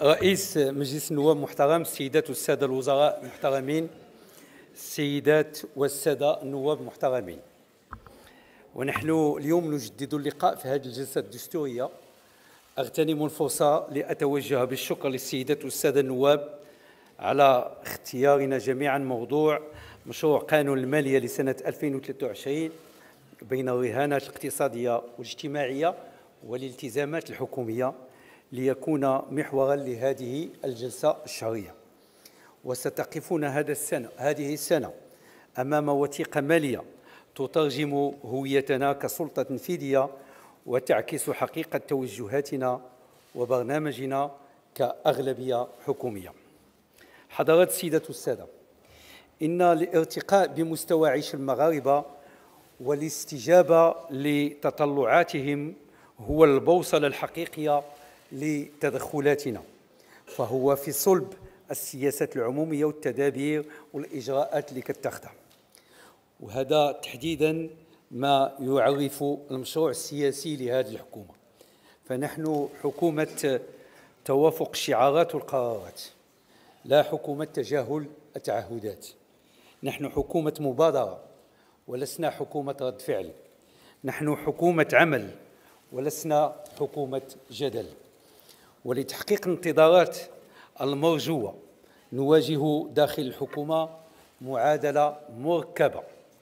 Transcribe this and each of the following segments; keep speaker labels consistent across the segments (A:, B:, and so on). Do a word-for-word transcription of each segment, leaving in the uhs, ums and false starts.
A: رئيس مجلس النواب محترم، السيدات والسادة الوزراء المحترمين، السيدات والسادة النواب المحترمين، ونحن اليوم نجدد اللقاء في هذه الجلسة الدستورية. أغتنم الفرصة لأتوجه بالشكر للسيدات والسادة النواب على اختيارنا جميعا موضوع مشروع قانون المالية لسنة ألفين وثلاثة وعشرين بين الرهانات الاقتصادية والاجتماعية والالتزامات الحكومية ليكون محورا لهذه الجلسة الشهرية. وستقفون هذا السنة هذه السنة أمام وثيقة مالية تترجم هويتنا كسلطة تنفيذية وتعكس حقيقة توجهاتنا وبرنامجنا كأغلبية حكومية. حضرات السيدات والسادة، إن الارتقاء بمستوى عيش المغاربة والاستجابة لتطلعاتهم هو البوصلة الحقيقية لتدخلاتنا، فهو في صلب السياسات العمومية والتدابير والإجراءات اللي كتاخدها. وهذا تحديداً ما يعرف المشروع السياسي لهذه الحكومة. فنحن حكومة توافق الشعارات والقرارات، لا حكومة تجاهل التعهدات. نحن حكومة مبادرة ولسنا حكومة رد فعل. نحن حكومة عمل ولسنا حكومة جدل. ولتحقيق الانتظارات المرجوة نواجه داخل الحكومة معادلة مركبة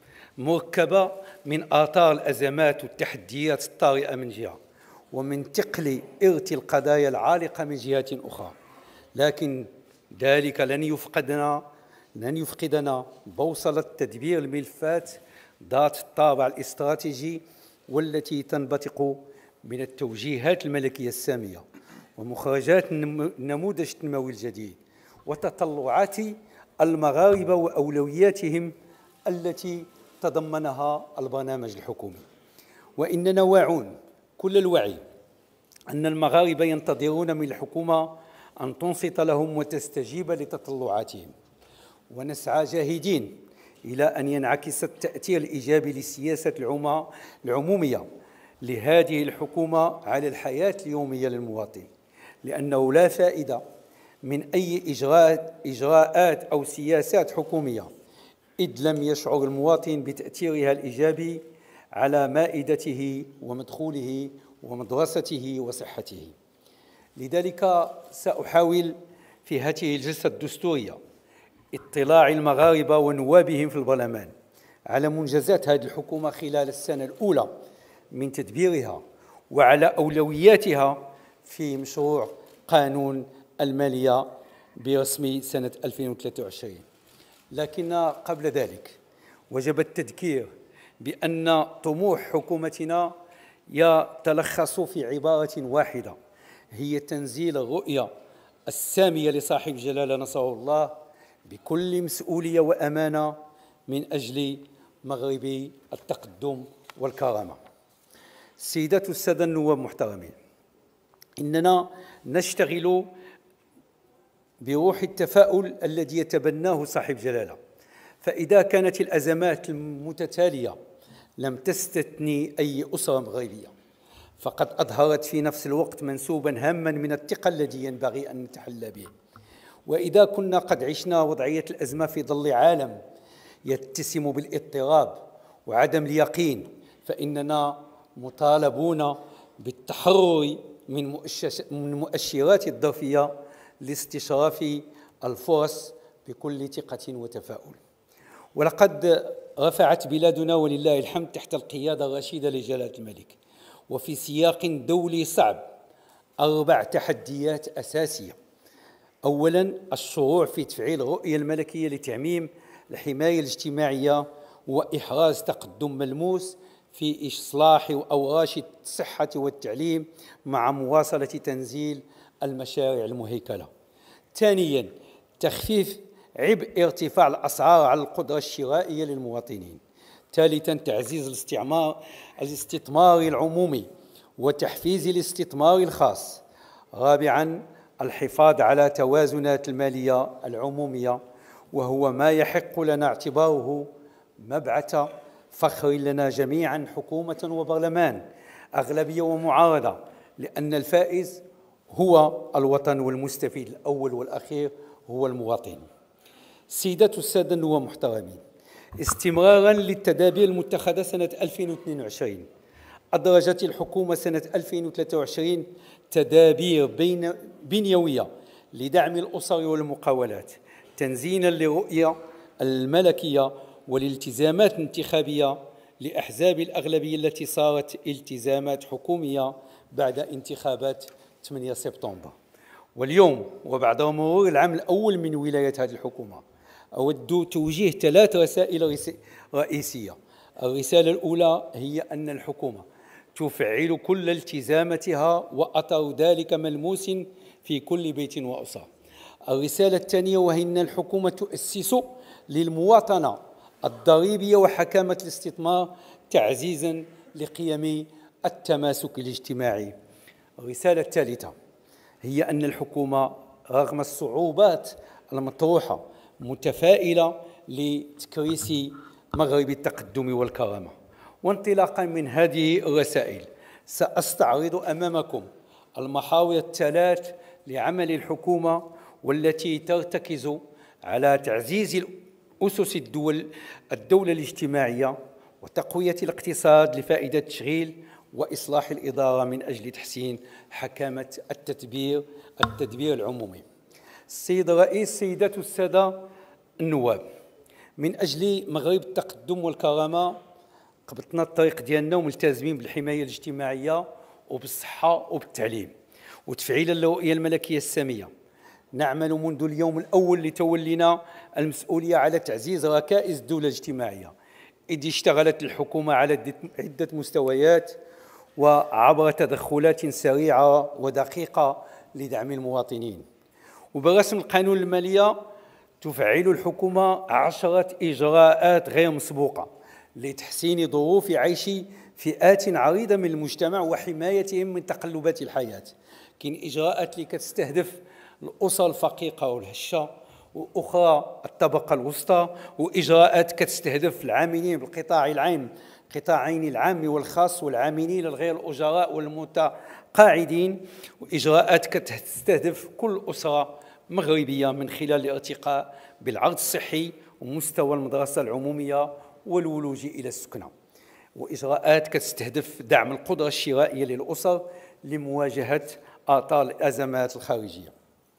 A: مركبة من آثار الأزمات والتحديات الطارئة من جهة، ومن ثقل إرث القضايا العالقة من جهة أخرى. لكن ذلك لن يفقدنا لن يفقدنا بوصلة تدبير الملفات ذات الطابع الاستراتيجي والتي تنبثق من التوجيهات الملكية السامية ومخرجات النموذج التنموي الجديد وتطلعات المغاربة وأولوياتهم التي تضمنها البرنامج الحكومي. وإننا واعون كل الوعي أن المغاربة ينتظرون من الحكومة أن تنصت لهم وتستجيب لتطلعاتهم، ونسعى جاهدين إلى أن ينعكس التأثير الإيجابي للسياسة العمومية لهذه الحكومة على الحياة اليومية للمواطن، لأنه لا فائدة من أي إجراءات, إجراءات أو سياسات حكومية إذ لم يشعر المواطن بتأثيرها الإيجابي على مائدته ومدخوله ومدرسته وصحته. لذلك سأحاول في هذه الجلسة الدستورية اطلاع المغاربة ونوابهم في البرلمان على منجزات هذه الحكومة خلال السنة الأولى من تدبيرها وعلى أولوياتها في مشروع قانون المالية برسم سنة ألفين وثلاثة وعشرين. لكن قبل ذلك وجب التذكير بأن طموح حكومتنا يتلخص في عبارة واحدة، هي تنزيل الرؤية السامية لصاحب الجلالة نصره الله بكل مسؤولية وأمانة من أجل مغرب التقدم والكرامة. السيدات والسادة النواب المحترمين، إننا نشتغل بروح التفاؤل الذي يتبناه صاحب جلالة، فإذا كانت الأزمات المتتالية لم تستثني أي أسرة مغربية، فقد أظهرت في نفس الوقت منسوباً هاما من الثقة الذي ينبغي أن نتحلى به. وإذا كنا قد عشنا وضعية الأزمة في ظل عالم يتسم بالاضطراب وعدم اليقين، فإننا مطالبون بالتحرر من مؤشرات الظرفية لاستشراف الفرص بكل ثقة وتفاؤل. ولقد رفعت بلادنا ولله الحمد تحت القيادة الرشيدة لجلالة الملك وفي سياق دولي صعب أربع تحديات أساسية. أولاً، الشروع في تفعيل الرؤية الملكية لتعميم الحماية الاجتماعية وإحراز تقدم ملموس في إصلاح أوراش الصحة والتعليم مع مواصلة تنزيل المشاريع المهيكلة. ثانياً، تخفيف عبء ارتفاع الأسعار على القدرة الشرائية للمواطنين. ثالثاً، تعزيز الاستعمار الاستثمار العمومي وتحفيز الاستثمار الخاص. رابعاً، الحفاظ على توازنات المالية العمومية، وهو ما يحق لنا اعتباره مبعث فخر لنا جميعاً حكومة وبرلمان، أغلبية ومعارضة، لأن الفائز هو الوطن، والمستفيد الأول والأخير هو المواطن. سيدات والسادة النواب المحترمين، استمرارا للتدابير المتخذة سنة ألفين واثنين وعشرين، أدرجت الحكومة سنة ألفين وثلاثة وعشرين تدابير بين بنيوية لدعم الأسر والمقاولات، تنزينا للرؤية الملكية والالتزامات الانتخابية لأحزاب الأغلبية التي صارت التزامات حكومية بعد انتخابات ثمانية سبتمبر. واليوم وبعد مرور العام الأول من ولاية هذه الحكومة، أود توجيه ثلاث رسائل رئيسية. الرسالة الأولى هي أن الحكومة تفعل كل التزاماتها وأثر ذلك ملموس في كل بيت وأسرة. الرسالة الثانية وهي أن الحكومة تؤسس للمواطنة الضريبية وحكامة الاستثمار تعزيزا لقيم التماسك الاجتماعي. الرسالة الثالثة هي أن الحكومة رغم الصعوبات المطروحة متفائلة لتكريس مغرب التقدم والكرامة. وانطلاقا من هذه الرسائل سأستعرض أمامكم المحاور الثلاث لعمل الحكومة، والتي ترتكز على تعزيز أسس الدول الدولة الاجتماعية وتقوية الاقتصاد لفائدة تشغيل وإصلاح الإدارة من أجل تحسين حكامة التدبير التدبير العمومي. السيد الرئيس، سيدات والسادة النواب، من أجل مغرب التقدم والكرامة قبضنا الطريق ديالنا وملتزمين بالحماية الاجتماعية وبالصحة وبالتعليم وتفعيل الرؤية الملكية السامية. نعمل منذ اليوم الأول لتولينا المسؤولية على تعزيز ركائز الدولة الاجتماعية، إذ اشتغلت الحكومة على عدة مستويات وعبر تدخلات سريعة ودقيقة لدعم المواطنين. وبرسم القانون المالية تفعل الحكومة عشرة إجراءات غير مسبوقة لتحسين ظروف عيش فئات عريضة من المجتمع وحمايتهم من تقلبات الحياة. كاين إجراءات اللي كتستهدف الأسر الفقيرة والهشة، وأخرى الطبقة الوسطى، وإجراءات كتستهدف العاملين بالقطاع العام، قطاعين العام والخاص، والعاملين الغير الأجراء والمتقاعدين، وإجراءات كتستهدف كل أسرة مغربية من خلال الارتقاء بالعرض الصحي ومستوى المدرسة العمومية والولوج إلى السكنة، وإجراءات كتستهدف دعم القدرة الشرائية للأسر لمواجهة آثار الأزمات الخارجية.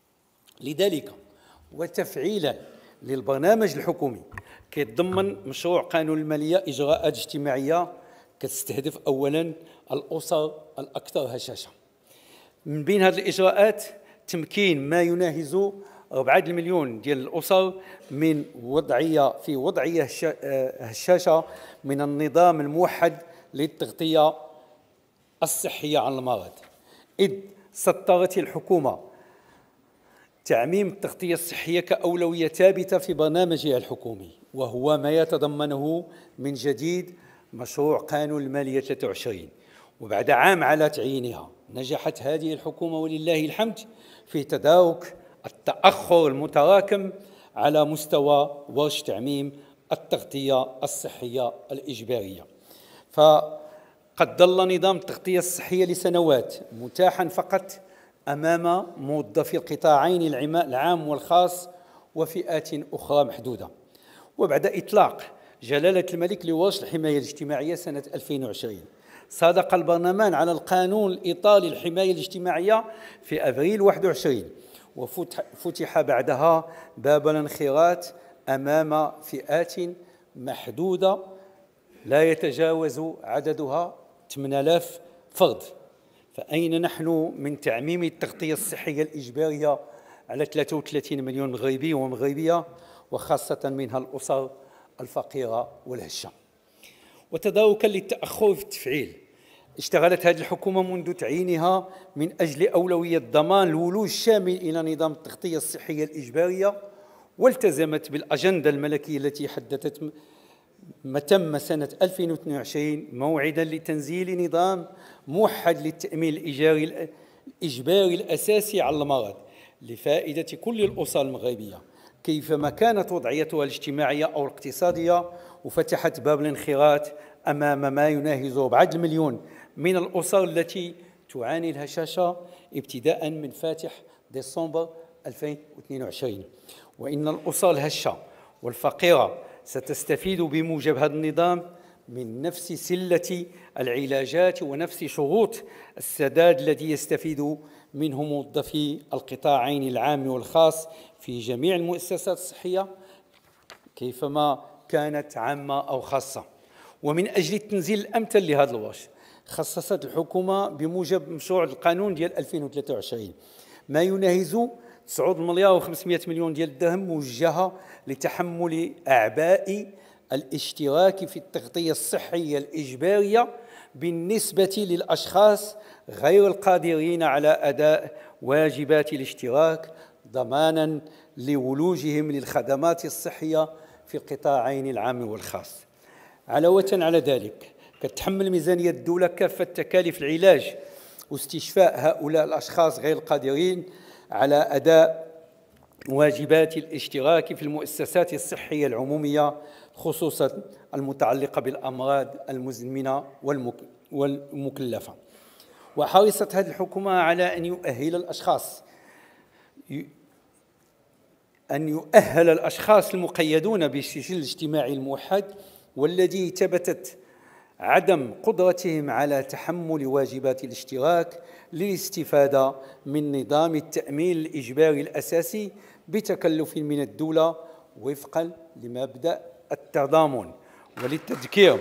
A: لذلك وتفعيلا للبرنامج الحكومي كيتضمن مشروع قانون المالية إجراءات اجتماعية كتستهدف أولا الأسر الأكثر هشاشة. من بين هذه الإجراءات تمكين ما يناهز أربعة المليون ديال الأسر من وضعية في وضعية هشاشة من النظام الموحد للتغطية الصحية عن المرض، إذ سطرت الحكومة تعميم التغطية الصحية كأولوية ثابتة في برنامجها الحكومي، وهو ما يتضمنه من جديد مشروع قانون المالية ثلاثة وعشرين. وبعد عام على تعيينها نجحت هذه الحكومة ولله الحمد في تدارك التأخر المتراكم على مستوى ورش تعميم التغطية الصحية الإجبارية. فقد ظل نظام التغطية الصحية لسنوات متاحا فقط أمام موظفي القطاعين العام والخاص وفئات أخرى محدودة. وبعد إطلاق جلالة الملك لورش الحماية الاجتماعية سنة ألفين وعشرين صادق البرلمان على القانون الإيطالي للحماية الاجتماعية في أبريل واحد وعشرين، وفتح بعدها باب الانخراط أمام فئات محدودة لا يتجاوز عددها ثمانية آلاف فرد. فأين نحن من تعميم التغطية الصحية الإجبارية على ثلاثة وثلاثين مليون مغربي ومغربية، وخاصة منها الأسر الفقيرة والهشة؟ وتداركا للتأخر في التفعيل، اشتغلت هذه الحكومة منذ تعيينها من أجل أولوية ضمان الولوج الشامل إلى نظام التغطية الصحية الإجبارية، والتزمت بالأجندة الملكية التي حددت ما تم سنة ألفين واثنين وعشرين موعدا لتنزيل نظام موحد للتأمين الإيجاري الإجباري الأساسي على المرض لفائدة كل الأسر المغربية كيفما كانت وضعيتها الاجتماعية أو الاقتصادية، وفتحت باب الانخراط أمام ما يناهز أربعة مليون من الأسر التي تعاني الهشاشة ابتداء من فاتح ديسمبر ألفين واثنين وعشرين، وإن الأسر الهشة والفقيرة ستستفيد بموجب هذا النظام من نفس سلة العلاجات ونفس شروط السداد الذي يستفيد منه موظفي القطاعين العام والخاص في جميع المؤسسات الصحية كيفما كانت عامة أو خاصة. ومن أجل التنزيل الأمثل لهذا الوصف خصصت الحكومة بموجب مشروع القانون ديال ألفين وثلاثة وعشرين ما يناهز تسعة مليار وخمسمائة مليون ديال الدرهم موجهة لتحمل أعباء الاشتراك في التغطية الصحية الإجبارية بالنسبة للأشخاص غير القادرين على أداء واجبات الاشتراك ضماناً لولوجهم للخدمات الصحية في القطاعين العام والخاص. علاوة على ذلك كتحمل ميزانية الدولة كافة تكاليف العلاج واستشفاء هؤلاء الأشخاص غير القادرين على أداء واجبات الاشتراك في المؤسسات الصحية العمومية خصوصا المتعلقة بالأمراض المزمنة والمكلفة. وحرصت هذه الحكومة على أن يؤهل الأشخاص أن يؤهل الأشخاص المقيدون بالسجل الاجتماعي الموحد والذي ثبتت عدم قدرتهم على تحمل واجبات الاشتراك للاستفادة من نظام التأمين الإجباري الأساسي بتكلف من الدولة وفقا لمبدأ التضامن. وللتذكير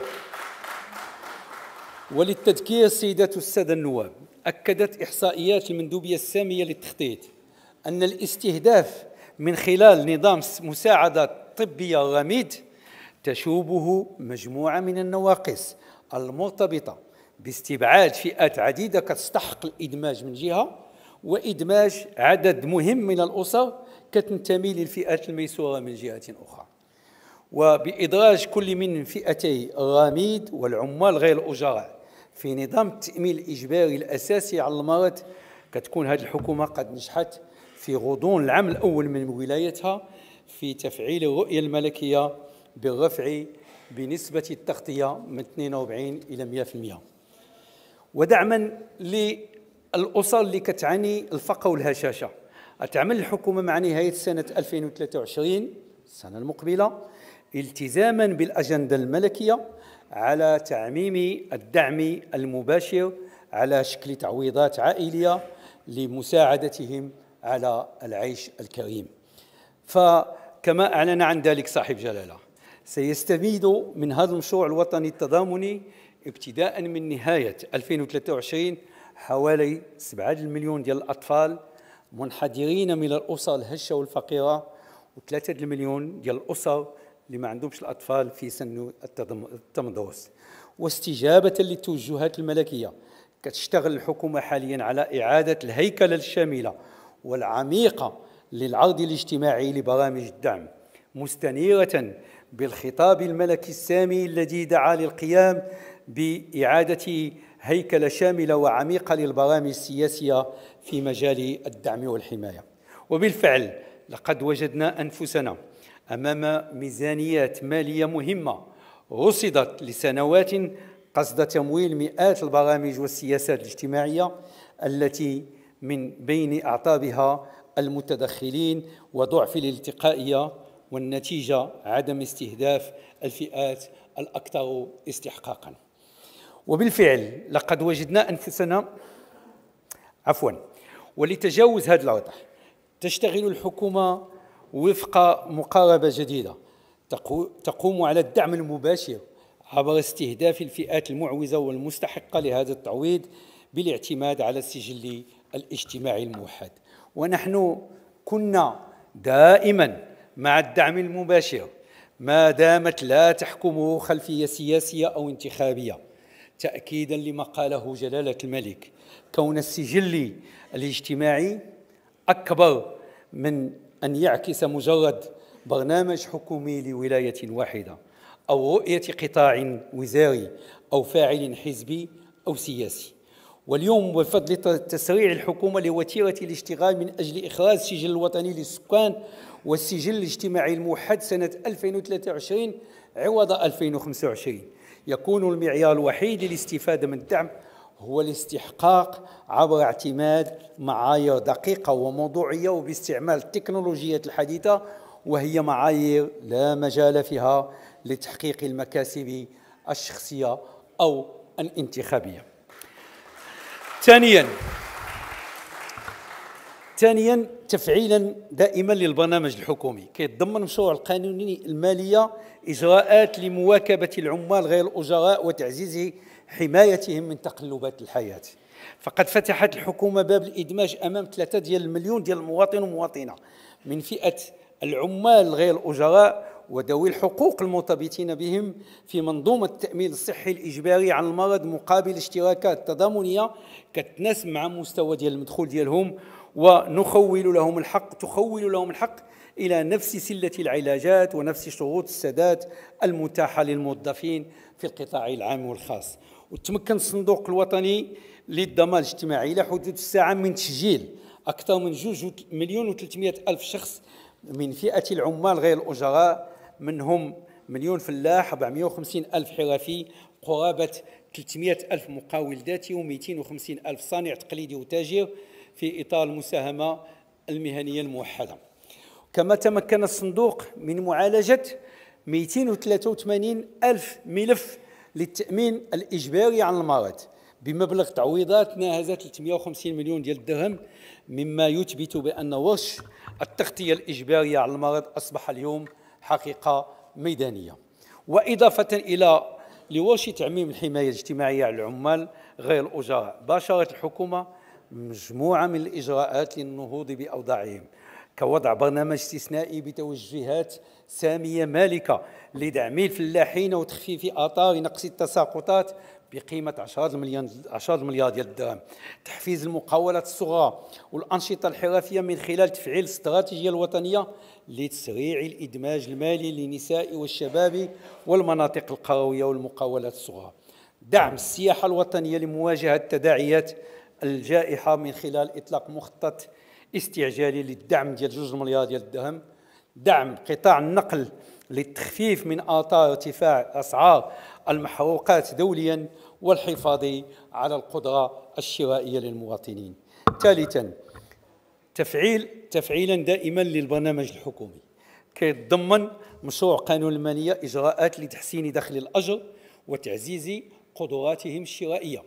A: وللتذكير سيدات السادة النواب، أكدت إحصائيات المندوبية السامية للتخطيط أن الاستهداف من خلال نظام مساعدة طبية غميد تشوبه مجموعة من النواقص المرتبطة باستبعاد فئات عديدة كتستحق الإدماج من جهة وإدماج عدد مهم من الأسر كتنتمي للفئات الميسورة من جهة أخرى، وبإدراج كل من فئتي الرميد والعمال غير الأجراء في نظام التأمين الإجباري الأساسي على المرض. كتكون هذه الحكومة قد نجحت في غضون العام الأول من ولايتها في تفعيل الرؤية الملكية بالرفع بنسبة التغطية من اثنين وأربعين إلى مئة بالمئة. ودعما للأسر اللي كتعاني الفقر والهشاشة، تعمل الحكومة مع نهاية سنة ألفين وثلاثة وعشرين السنة المقبلة التزاما بالأجندة الملكية على تعميم الدعم المباشر على شكل تعويضات عائلية لمساعدتهم على العيش الكريم. فكما أعلن عن ذلك صاحب جلالة سيستفيد من هذا المشروع الوطني التضامني ابتداء من نهاية ألفين وثلاثة وعشرين حوالي سبعة المليون ديال الأطفال منحدرين من الأسر الهشة والفقيرة وثلاثة المليون ديال الأسر اللي ما عندهمش الأطفال في سن التمدرس. واستجابة للتوجهات الملكية كتشتغل الحكومة حاليا على إعادة الهيكلة الشاملة والعميقة للعرض الاجتماعي لبرامج الدعم مستنيرة بالخطاب الملكي السامي الذي دعا للقيام بإعادة هيكلة شاملة وعميقة للبرامج السياسية في مجال الدعم والحماية. وبالفعل لقد وجدنا أنفسنا أمام ميزانيات مالية مهمة رصدت لسنوات قصد تمويل مئات البرامج والسياسات الاجتماعية التي من بين أعطابها المتدخلين وضعف الالتقائية، والنتيجة عدم استهداف الفئات الأكثر استحقاقاً. وبالفعل لقد وجدنا أنفسنا عفواً ولتجاوز هذا الوضع تشتغل الحكومة وفق مقاربة جديدة تقوم على الدعم المباشر عبر استهداف الفئات المعوزة والمستحقة لهذا التعويض بالاعتماد على السجل الاجتماعي الموحد. ونحن كنا دائما مع الدعم المباشر ما دامت لا تحكمه خلفية سياسية أو انتخابية، تأكيدا لما قاله جلالة الملك كون السجل الاجتماعي أكبر من أن يعكس مجرد برنامج حكومي لولاية واحدة أو رؤية قطاع وزاري أو فاعل حزبي أو سياسي. واليوم بفضل تسريع الحكومة لوتيرة الاشتغال من أجل إخراج السجل الوطني للسكان والسجل الاجتماعي الموحد سنة ألفين وثلاثة وعشرين عوض ألفين وخمسة وعشرين يكون المعيار الوحيد للاستفادة من الدعم هو الاستحقاق عبر اعتماد معايير دقيقة وموضوعية وباستعمال التكنولوجيات الحديثة، وهي معايير لا مجال فيها لتحقيق المكاسب الشخصية أو الانتخابية. ثانياً ثانياً تفعيلاً دائماً للبرنامج الحكومي، كيتضمن مشروع القانوني المالية إجراءات لمواكبة العمال غير الأجراء وتعزيز حمايتهم من تقلبات الحياة. فقد فتحت الحكومة باب الإدماج أمام ثلاثة ديال المليون ديال المواطن ومواطنة من فئة العمال غير الأجراء وذوي الحقوق المرتبطين بهم في منظومة التأمين الصحي الإجباري عن المرض مقابل اشتراكات تضامنية كتناسب مع مستوى ديال المدخول ديالهم، ونخول لهم الحق تخول لهم الحق إلى نفس سلة العلاجات ونفس شروط السداد المتاحة للموظفين في القطاع العام والخاص. وتمكن الصندوق الوطني للضمان الاجتماعي إلى حدود الساعة من تسجيل أكثر من جوج مليون وثلاثمائة ألف شخص من فئة العمال غير الأجراء، منهم مليون فلاح، أربعمائة وخمسين ألف حرفي، قرابة ثلاثمائة ألف مقاول ذاتي، ومئتين وخمسين ألف صانع تقليدي وتاجر في إطار المساهمة المهنية الموحدة. كما تمكن الصندوق من معالجة مئتين وثلاثة وثمانين ألف ملف للتأمين الإجباري عن المرض بمبلغ تعويضات ناهز ثلاثمائة وخمسين مليون ديال الدرهم، مما يثبت بأن ورش التغطية الإجبارية على المرض أصبح اليوم حقيقة ميدانية. وإضافة إلى لورش تعميم الحماية الاجتماعية على العمال غير الأجراء، باشرت الحكومة مجموعة من الإجراءات للنهوض بأوضاعهم، كوضع برنامج استثنائي بتوجهات سامية مالكة لدعم الفلاحين وتخفيف آثار نقص التساقطات بقيمة عشرة مليار ديال الدرهم، تحفيز المقاولات الصغرى والأنشطة الحرفية من خلال تفعيل الاستراتيجية الوطنية لتسريع الإدماج المالي للنساء والشباب والمناطق القروية والمقاولات الصغرى، دعم السياحة الوطنية لمواجهة تداعيات الجائحة من خلال إطلاق مخطط استعجالي للدعم ديال جوج مليار ديال الدرهم، دعم قطاع النقل للتخفيف من آثار ارتفاع أسعار المحروقات دوليا والحفاظ على القدرة الشرائية للمواطنين. ثالثا تفعيل تفعيلا دائما للبرنامج الحكومي، كيتضمن مشروع قانون المالية إجراءات لتحسين دخل الأجر وتعزيز قدراتهم الشرائية.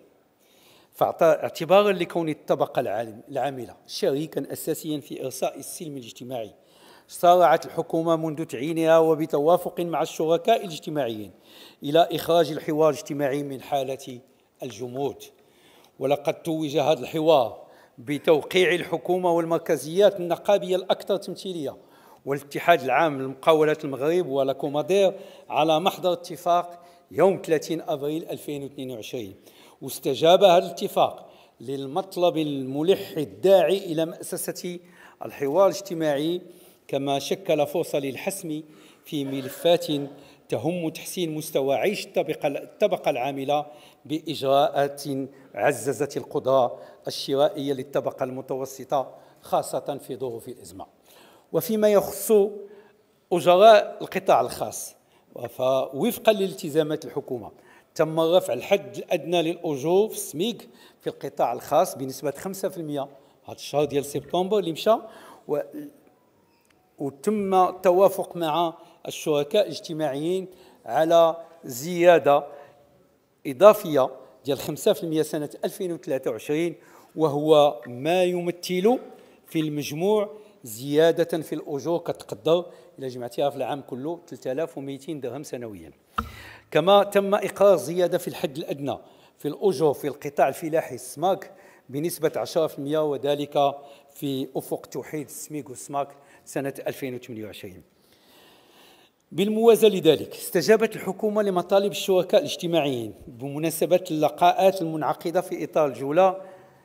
A: فاعتبارا لكون الطبقة العاملة شريكا أساسيا في إرساء السلم الاجتماعي، سارعت الحكومة منذ تعيينها وبتوافق مع الشركاء الاجتماعيين إلى إخراج الحوار الاجتماعي من حالة الجمود. ولقد توج هذا الحوار بتوقيع الحكومة والمركزيات النقابية الأكثر تمثيلية والاتحاد العام للمقاولات المغرب ولاكومادير على محضر اتفاق يوم ثلاثين أبريل ألفين واثنين وعشرين. واستجاب هذا الاتفاق للمطلب الملح الداعي إلى مؤسسة الحوار الاجتماعي، كما شكل فرصة للحسم في ملفات تهم تحسين مستوى عيش الطبقة العاملة بإجراءات عززت القدرة الشرائية للطبقة المتوسطة خاصة في ظروف الأزمة. وفيما يخص أجراء القطاع الخاص، فوفقا لالتزامات الحكومة تم رفع الحد الأدنى للأجور في السميك في القطاع الخاص بنسبة خمسة بالمئة هذا الشهر ديال سبتمبر اللي مشى، و... وتم التوافق مع الشركاء الاجتماعيين على زيادة إضافية ديال خمسة بالمئة سنة ألفين وثلاثة وعشرين، وهو ما يمثل في المجموع زيادة في الأجور كتقدر إلى جمعتها في العام كله ثلاثة آلاف ومئتين درهم سنويا. كما تم إقرار زيادة في الحد الأدنى في الأجور في القطاع الفلاحي السماك بنسبة عشرة بالمئة، وذلك في أفق توحيد السميك والسماك سنة ألفين وثمانية وعشرين. بالموازاة لذلك استجابت الحكومة لمطالب الشركاء الاجتماعيين بمناسبة اللقاءات المنعقدة في إطار الجولة،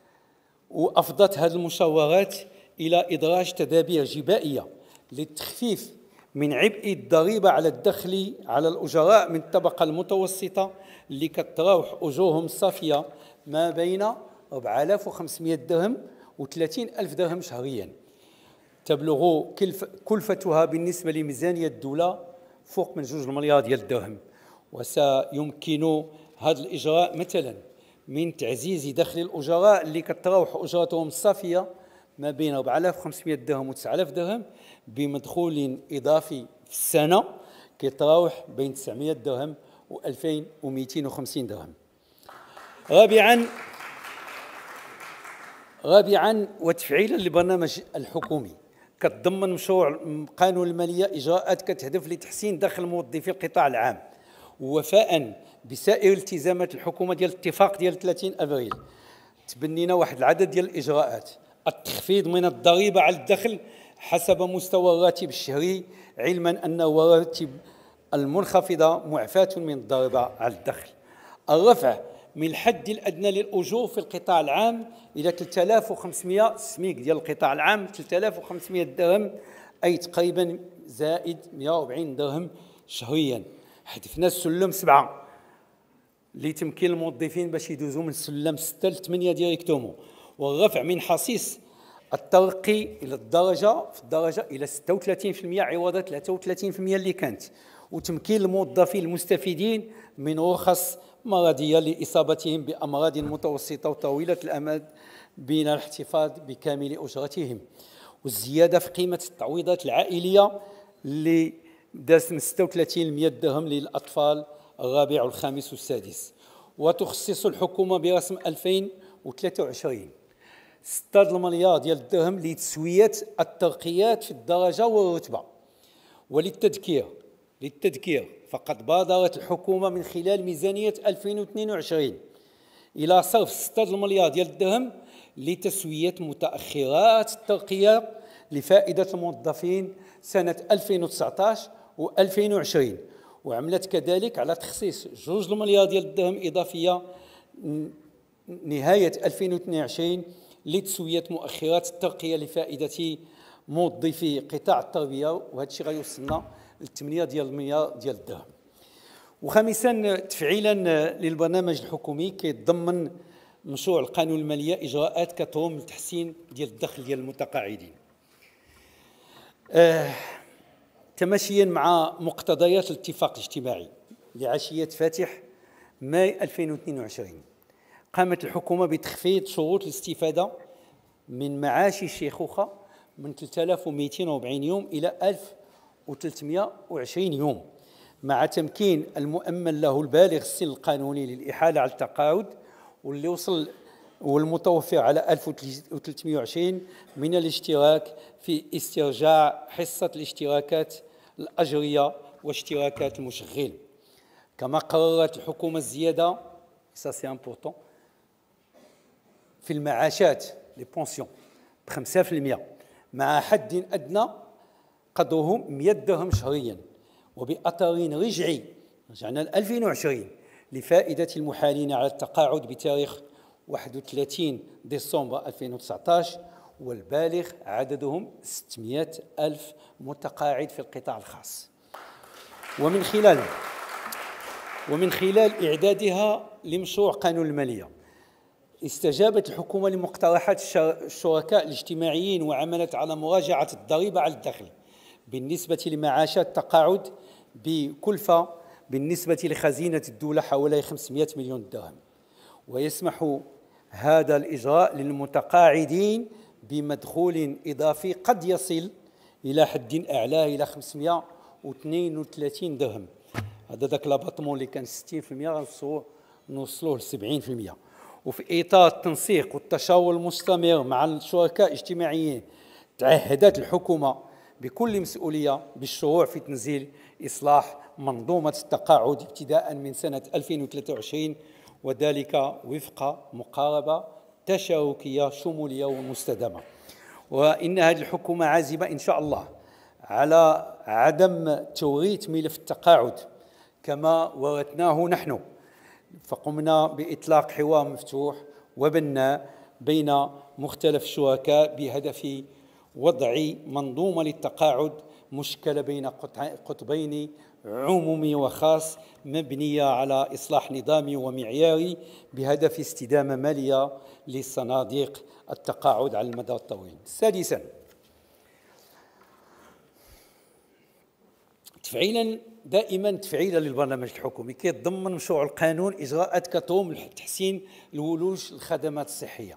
A: وأفضت هذه المشاورات إلى إدراج تدابير جبائية للتخفيف من عبء الضريبة على الدخل على الأجراء من الطبقة المتوسطة اللي كتراوح أجورهم الصافية ما بين أربعة آلاف وخمسمئة درهم و ثلاثين ألف درهم شهريا، تبلغ كلفتها بالنسبة لميزانية الدولة فوق من جوج مليار ديال الدرهم. وسيمكن هذا الإجراء مثلا من تعزيز دخل الأجراء اللي كتراوح أجرتهم الصافية ما بين أربعة آلاف وخمسمائة درهم و تسعة آلاف درهم، بمدخول إضافي في السنة كيتراوح بين تسعمائة درهم و ألفين ومئتين وخمسين درهم. رابعا رابعا وتفعيلا للبرنامج الحكومي، كتضمن مشروع قانون المالية إجراءات كتهدف لتحسين دخل موظفي القطاع العام، ووفاء بسائر التزامات الحكومة ديال الاتفاق ديال ثلاثين أبريل. تبنينا واحد العدد ديال الإجراءات: التخفيض من الضريبة على الدخل حسب مستوى الراتب الشهري، علما أن الرواتب المنخفضة معفاة من الضريبة على الدخل. الرفع من الحد الأدنى للأجور في القطاع العام إلى ثلاثة آلاف وخمسمائة، السميك ديال القطاع العام ثلاثة آلاف وخمسمائة درهم، أي تقريبا زائد مئة وأربعين درهم شهريا. حذفنا السلم سبعة لتمكين الموظفين باش يدوزوا من السلم ستة ل ثمانية ديريكتومون، والرفع من حصيص الترقي إلى الدرجة في الدرجة إلى ستة وثلاثين بالمئة عوض ثلاثة وثلاثين بالمئة اللي كانت، وتمكين الموظفين المستفيدين من رخص مرضية لإصابتهم بأمراض متوسطة وطويلة الأمد بين الاحتفاظ بكامل أجرتهم، والزيادة في قيمة التعويضات العائلية اللي دازت من ستة وثلاثين ل مئة درهم للأطفال الرابع والخامس والسادس. وتخصص الحكومة برسم ألفين وثلاثة وعشرين ستة المليار ديال الدرهم لتسوية الترقيات في الدرجة والرتبة. وللتذكير للتذكير فقد بادرت الحكومة من خلال ميزانية ألفين واثنين وعشرين إلى صرف ستة المليار ديال الدرهم لتسوية متأخرات الترقية لفائدة الموظفين سنة ألفين وتسعة عشر و ألفين وعشرين، وعملت كذلك على تخصيص جوج المليار ديال الدرهم إضافية نهاية ألفين واثنين وعشرين لتسوية مؤخرات الترقية لفائدة موظفي قطاع التربية، وهذا الشيء غيوصلنا ل ثمانية ديال المليار ديال الدرهم. وخامسا تفعيلا للبرنامج الحكومي كيتضمن مشروع القانون المالية إجراءات كتهم لتحسين ديال الدخل ديال المتقاعدين. آه تماشيا مع مقتضيات الاتفاق الاجتماعي لعشية فاتح ماي ألفين واثنين وعشرين، قامت الحكومة بتخفيض شروط الاستفادة من معاش الشيخوخة من ثلاثة آلاف ومئتين وأربعين يوم إلى ألف وثلاثمائة وعشرين يوم، مع تمكين المؤمن له البالغ السن القانوني للإحالة على التقاعد واللي وصل والمتوفر على ألف وثلاثمائة وعشرين من الاشتراك في استرجاع حصة الاشتراكات الأجرية واشتراكات المشغل. كما قررت الحكومة الزيادة ça c'est important في المعاشات لي بونسيون بخمسة بالمئة مع حد أدنى قدره مئة درهم شهريا، وبأثر رجعي رجعنا ل ألفين وعشرين لفائدة المحالين على التقاعد بتاريخ واحد وثلاثين ديسمبر ألفين وتسعة عشر، والبالغ عددهم ستمائة ألف متقاعد في القطاع الخاص. ومن خلال ومن خلال إعدادها لمشروع قانون المالية استجابت الحكومة لمقترحات الشركاء الاجتماعيين وعملت على مراجعة الضريبة على الدخل بالنسبة لمعاشات التقاعد بكلفة بالنسبة لخزينة الدولة حوالي خمسمائة مليون درهم، ويسمح هذا الإجراء للمتقاعدين بمدخول إضافي قد يصل إلى حد أعلى إلى خمسمائة واثنين وثلاثين درهم. هذا ذاك لاباطمون اللي كان ستين بالمئة غنوصلوه نوصلوه ل سبعين بالمئة. وفي إطار التنسيق والتشاور المستمر مع الشركاء الاجتماعيين تعهدت الحكومة بكل مسؤولية بالشروع في تنزيل إصلاح منظومة التقاعد ابتداء من سنة ألفين وثلاثة وعشرين، وذلك وفق مقاربة تشاركية شمولية ومستدامة. وإن هذه الحكومة عازمة إن شاء الله على عدم توريث ملف التقاعد كما ورثناه نحن، فقمنا بإطلاق حوار مفتوح وبناء بين مختلف الشركاء بهدف وضع منظومة للتقاعد مشكلة بين قطبين عمومي وخاص مبنية على إصلاح نظامي ومعياري بهدف استدامة مالية لصناديق التقاعد على المدى الطويل. سادسا تفعيلا دائما تفعيلا للبرنامج الحكومي كيتضمن مشروع القانون اجراءات كتهم لتحسين الولوج الخدمات الصحيه.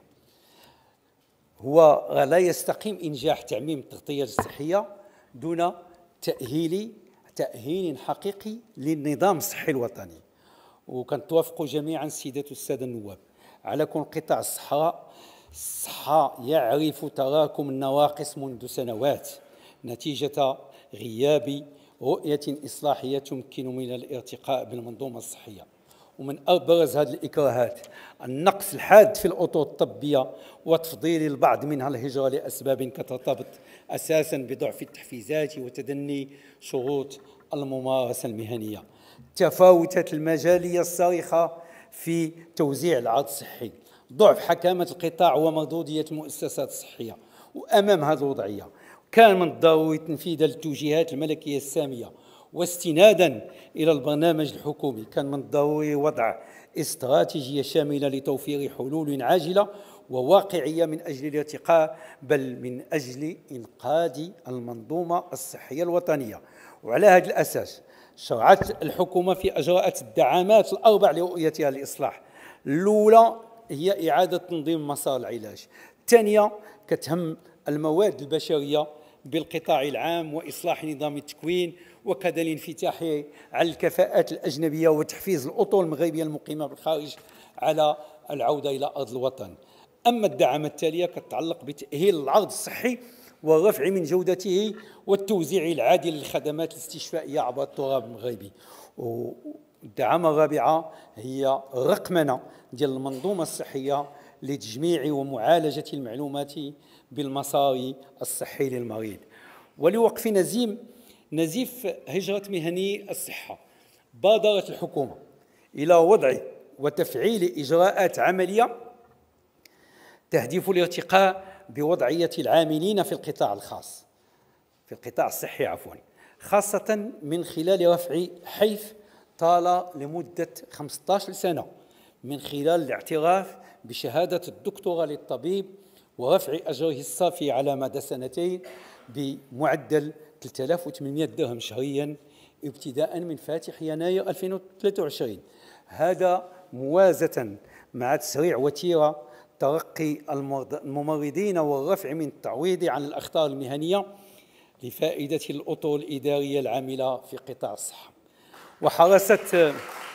A: هو لا يستقيم انجاح تعميم التغطيه الصحيه دون تاهيل تاهيل حقيقي للنظام الصحي الوطني. وكنتوافقوا جميعا سيدات والساده النواب على كون قطاع الصحه الصحه يعرف تراكم النواقص منذ سنوات نتيجه غياب رؤية إصلاحية تمكن من الارتقاء بالمنظومة الصحية. ومن أبرز هذه الإكراهات النقص الحاد في الأطر الطبية وتفضيل البعض منها الهجرة لأسباب ترتبط أساساً بضعف التحفيزات وتدني شروط الممارسة المهنية. تفاوتات المجالية الصارخة في توزيع العرض الصحي، ضعف حكامة القطاع ومردودية المؤسسات الصحية. وأمام هذه الوضعية كان من الضروري تنفيذ التوجيهات الملكية السامية، واستنادا إلى البرنامج الحكومي كان من الضروري وضع استراتيجية شاملة لتوفير حلول عاجلة وواقعية من أجل الارتقاء بل من أجل إنقاذ المنظومة الصحية الوطنية. وعلى هذا الأساس شرعت الحكومة في إجراءات الدعامات الأربع لرؤيتها الإصلاح. الأولى هي إعادة تنظيم مسار العلاج، الثانية كتهم المواد البشرية بالقطاع العام وإصلاح نظام التكوين، وكذا الانفتاح على الكفاءات الأجنبية وتحفيز الأطر المغربية المقيمة بالخارج على العودة إلى أرض الوطن. أما الدعامات التالية كتتعلق بتأهيل العرض الصحي والرفع من جودته والتوزيع العادل للخدمات الاستشفائية عبر التراب المغربي. والدعامة الرابعة هي الرقمنة ديال المنظومة الصحية لتجميع ومعالجة المعلومات بالمسار الصحي للمريض. ولوقف نزيم نزيف هجرة مهني الصحة بادرت الحكومة إلى وضع وتفعيل إجراءات عملية تهدف الارتقاء بوضعية العاملين في القطاع الخاص في القطاع الصحي عفوا خاصة من خلال رفع حيث طال لمدة خمسة عشر سنة من خلال الاعتراف بشهادة الدكتوراه للطبيب ورفع أجره الصافي على مدى سنتين بمعدل ثلاثة آلاف وثمانمائة درهم شهريا ابتداء من فاتح يناير ألفين وثلاثة وعشرين. هذا موازة مع تسريع وتيرة ترقي الممرضين والرفع من التعويض عن الأخطار المهنية لفائدة الأطر الإدارية العاملة في قطاع الصحة. وحرصت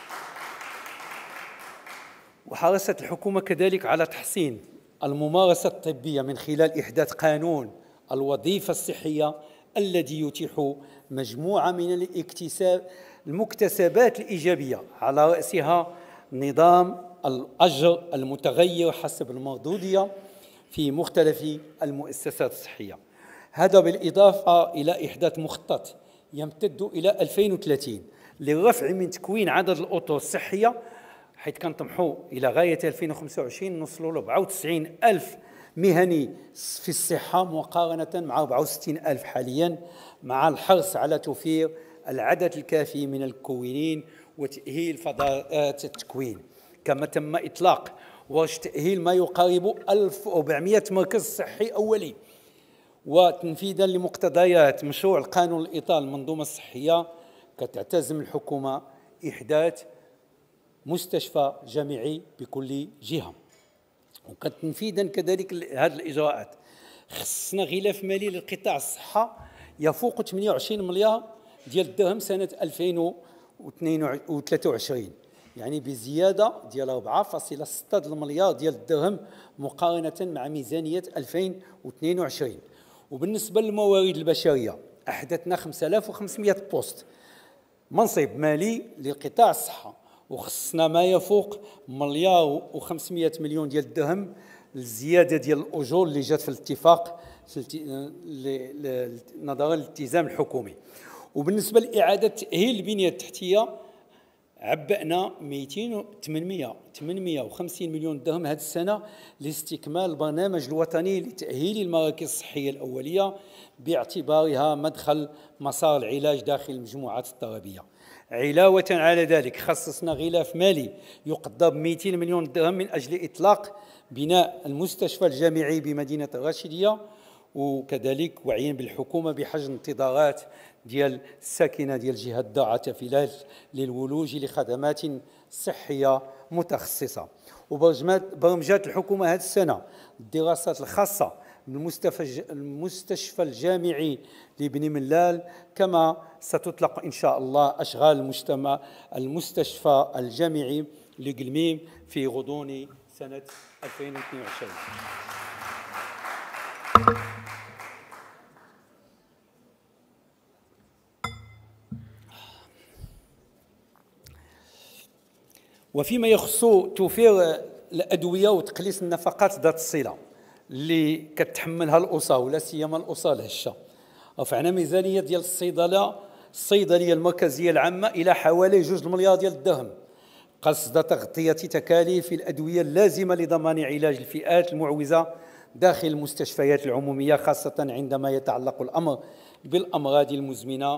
A: وحرصت الحكومة كذلك على تحسين الممارسة الطبية من خلال إحداث قانون الوظيفة الصحية الذي يتيح مجموعة من الاكتساب المكتسبات الإيجابية على رأسها نظام الأجر المتغير حسب المردودية في مختلف المؤسسات الصحية. هذا بالإضافة إلى إحداث مخطط يمتد إلى ألفين وثلاثين للرفع من تكوين عدد الأطر الصحية، حيث كنطمحوا إلى غاية ألفين وخمسة وعشرين نوصلوا ل أربعة وتسعين ألف مهني في الصحة مقارنة مع أربعة وستين ألف حاليا، مع الحرص على توفير العدد الكافي من المكونين وتأهيل فضاءات التكوين. كما تم إطلاق ورش تأهيل ما يقارب ألف وأربعمائة مركز صحي أولي. وتنفيذا لمقتضيات مشروع القانون الإطار المنظومة الصحية كتعتزم الحكومة إحداث مستشفى جامعي بكل جهة. وكتنفيذا كذلك هذه الإجراءات خصنا غلاف مالي للقطاع الصحة يفوق ثمانية وعشرين مليار ديال الدرهم سنة ألفين وثلاثة وعشرين، يعني بزيادة ديال أربعة فاصلة ستة مليار ديال الدرهم مقارنة مع ميزانية ألفين واثنين وعشرين. وبالنسبة للموارد البشرية أحدثنا خمسة آلاف وخمسمائة بوست منصب مالي للقطاع الصحة، وخصنا ما يفوق مليار وخمسمائة مليون ديال الدرهم للزيادة ديال الأجور اللي جات في الاتفاق نظرا للالتزام الحكومي. وبالنسبة لإعادة تأهيل البنية التحتية عبأنا مئتين ثمانمائة وخمسين مليون درهم هذه السنة لاستكمال البرنامج الوطني لتأهيل المراكز الصحية الأولية باعتبارها مدخل مسار العلاج داخل المجموعات الطلبية. علاوة على ذلك خصصنا غلاف مالي يقدر ب مئتين مليون درهم من أجل إطلاق بناء المستشفى الجامعي بمدينة الراشدية، وكذلك وعيا بالحكومة بحجم انتظارات ديال الساكنه ديال جهه داعة فيلاج للولوج لخدمات صحيه متخصصه. وبرمجات الحكومه هذه السنه الدراسات الخاصه بالمستشفى الجامعي لبني ملال، كما ستطلق ان شاء الله اشغال المجتمع المستشفى الجامعي لقلميم في غضون سنه ألفين واثنين وعشرين. وفيما يخص توفير الادويه وتقليص النفقات ذات الصله اللي كتحملها الاسره ولا سيما الاسره الهشه، رفعنا ميزانيه ديال الصيدله الصيدليه المركزيه العامه الى حوالي جوج المليار ديال الدرهم قصد تغطيه تكاليف الادويه اللازمه لضمان علاج الفئات المعوزه داخل المستشفيات العموميه، خاصه عندما يتعلق الامر بالامراض المزمنه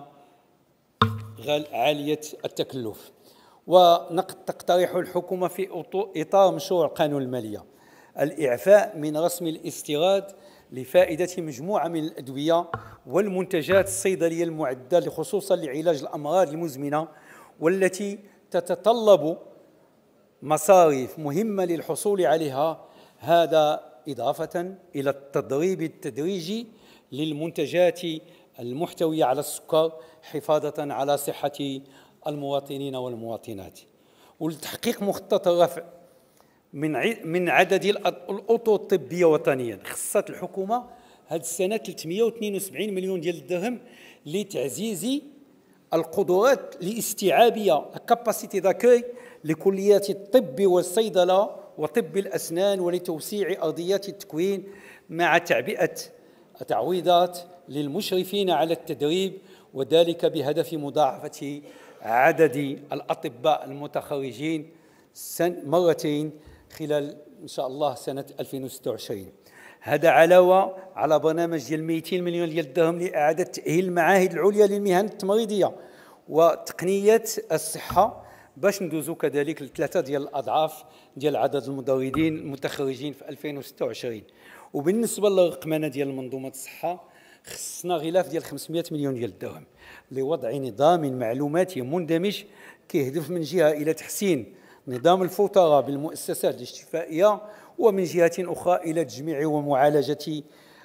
A: عاليه التكلف. وتقترح الحكومه في اطار مشروع قانون الماليه الإعفاء من رسم الاستيراد لفائدة مجموعة من الأدوية والمنتجات الصيدلية المعدة خصوصا لعلاج الأمراض المزمنة، والتي تتطلب مصاريف مهمة للحصول عليها، هذا إضافة إلى التدريب التدريجي للمنتجات المحتوية على السكر حفاظة على صحة المواطنين والمواطنات. ولتحقيق مخطط الرفع من من عدد الاطر الطبيه وطنيا، خصت الحكومه هذه السنه ثلاثمئة واثنين وسبعين مليون ديال الدرهم لتعزيز القدرات الاستيعابيه كاباسيتي داكوي لكليات الطب والصيدله وطب الاسنان، ولتوسيع ارضيات التكوين مع تعبئه تعويضات للمشرفين على التدريب، وذلك بهدف مضاعفه عدد الاطباء المتخرجين مرتين خلال إن شاء الله سنة ألفين وستة وعشرين. هذا علاوة على برنامج ديال مئتين مليون ديال الدرهم لإعادة تأهيل المعاهد العليا للمهن التمريضية وتقنية الصحة، باش ندوزو كذلك لثلاثة ديال الأضعاف ديال عدد الممرضين المتخرجين في ألفين وستة وعشرين. وبالنسبة للرقمنة ديال منظومة الصحة خصنا غلاف ديال خمسمئة مليون ديال الدرهم لوضع نظام معلوماتي مندمج كيهدف من جهة إلى تحسين نظام الفوترة بالمؤسسات الاستشفائية، ومن جهة أخرى إلى تجميع ومعالجة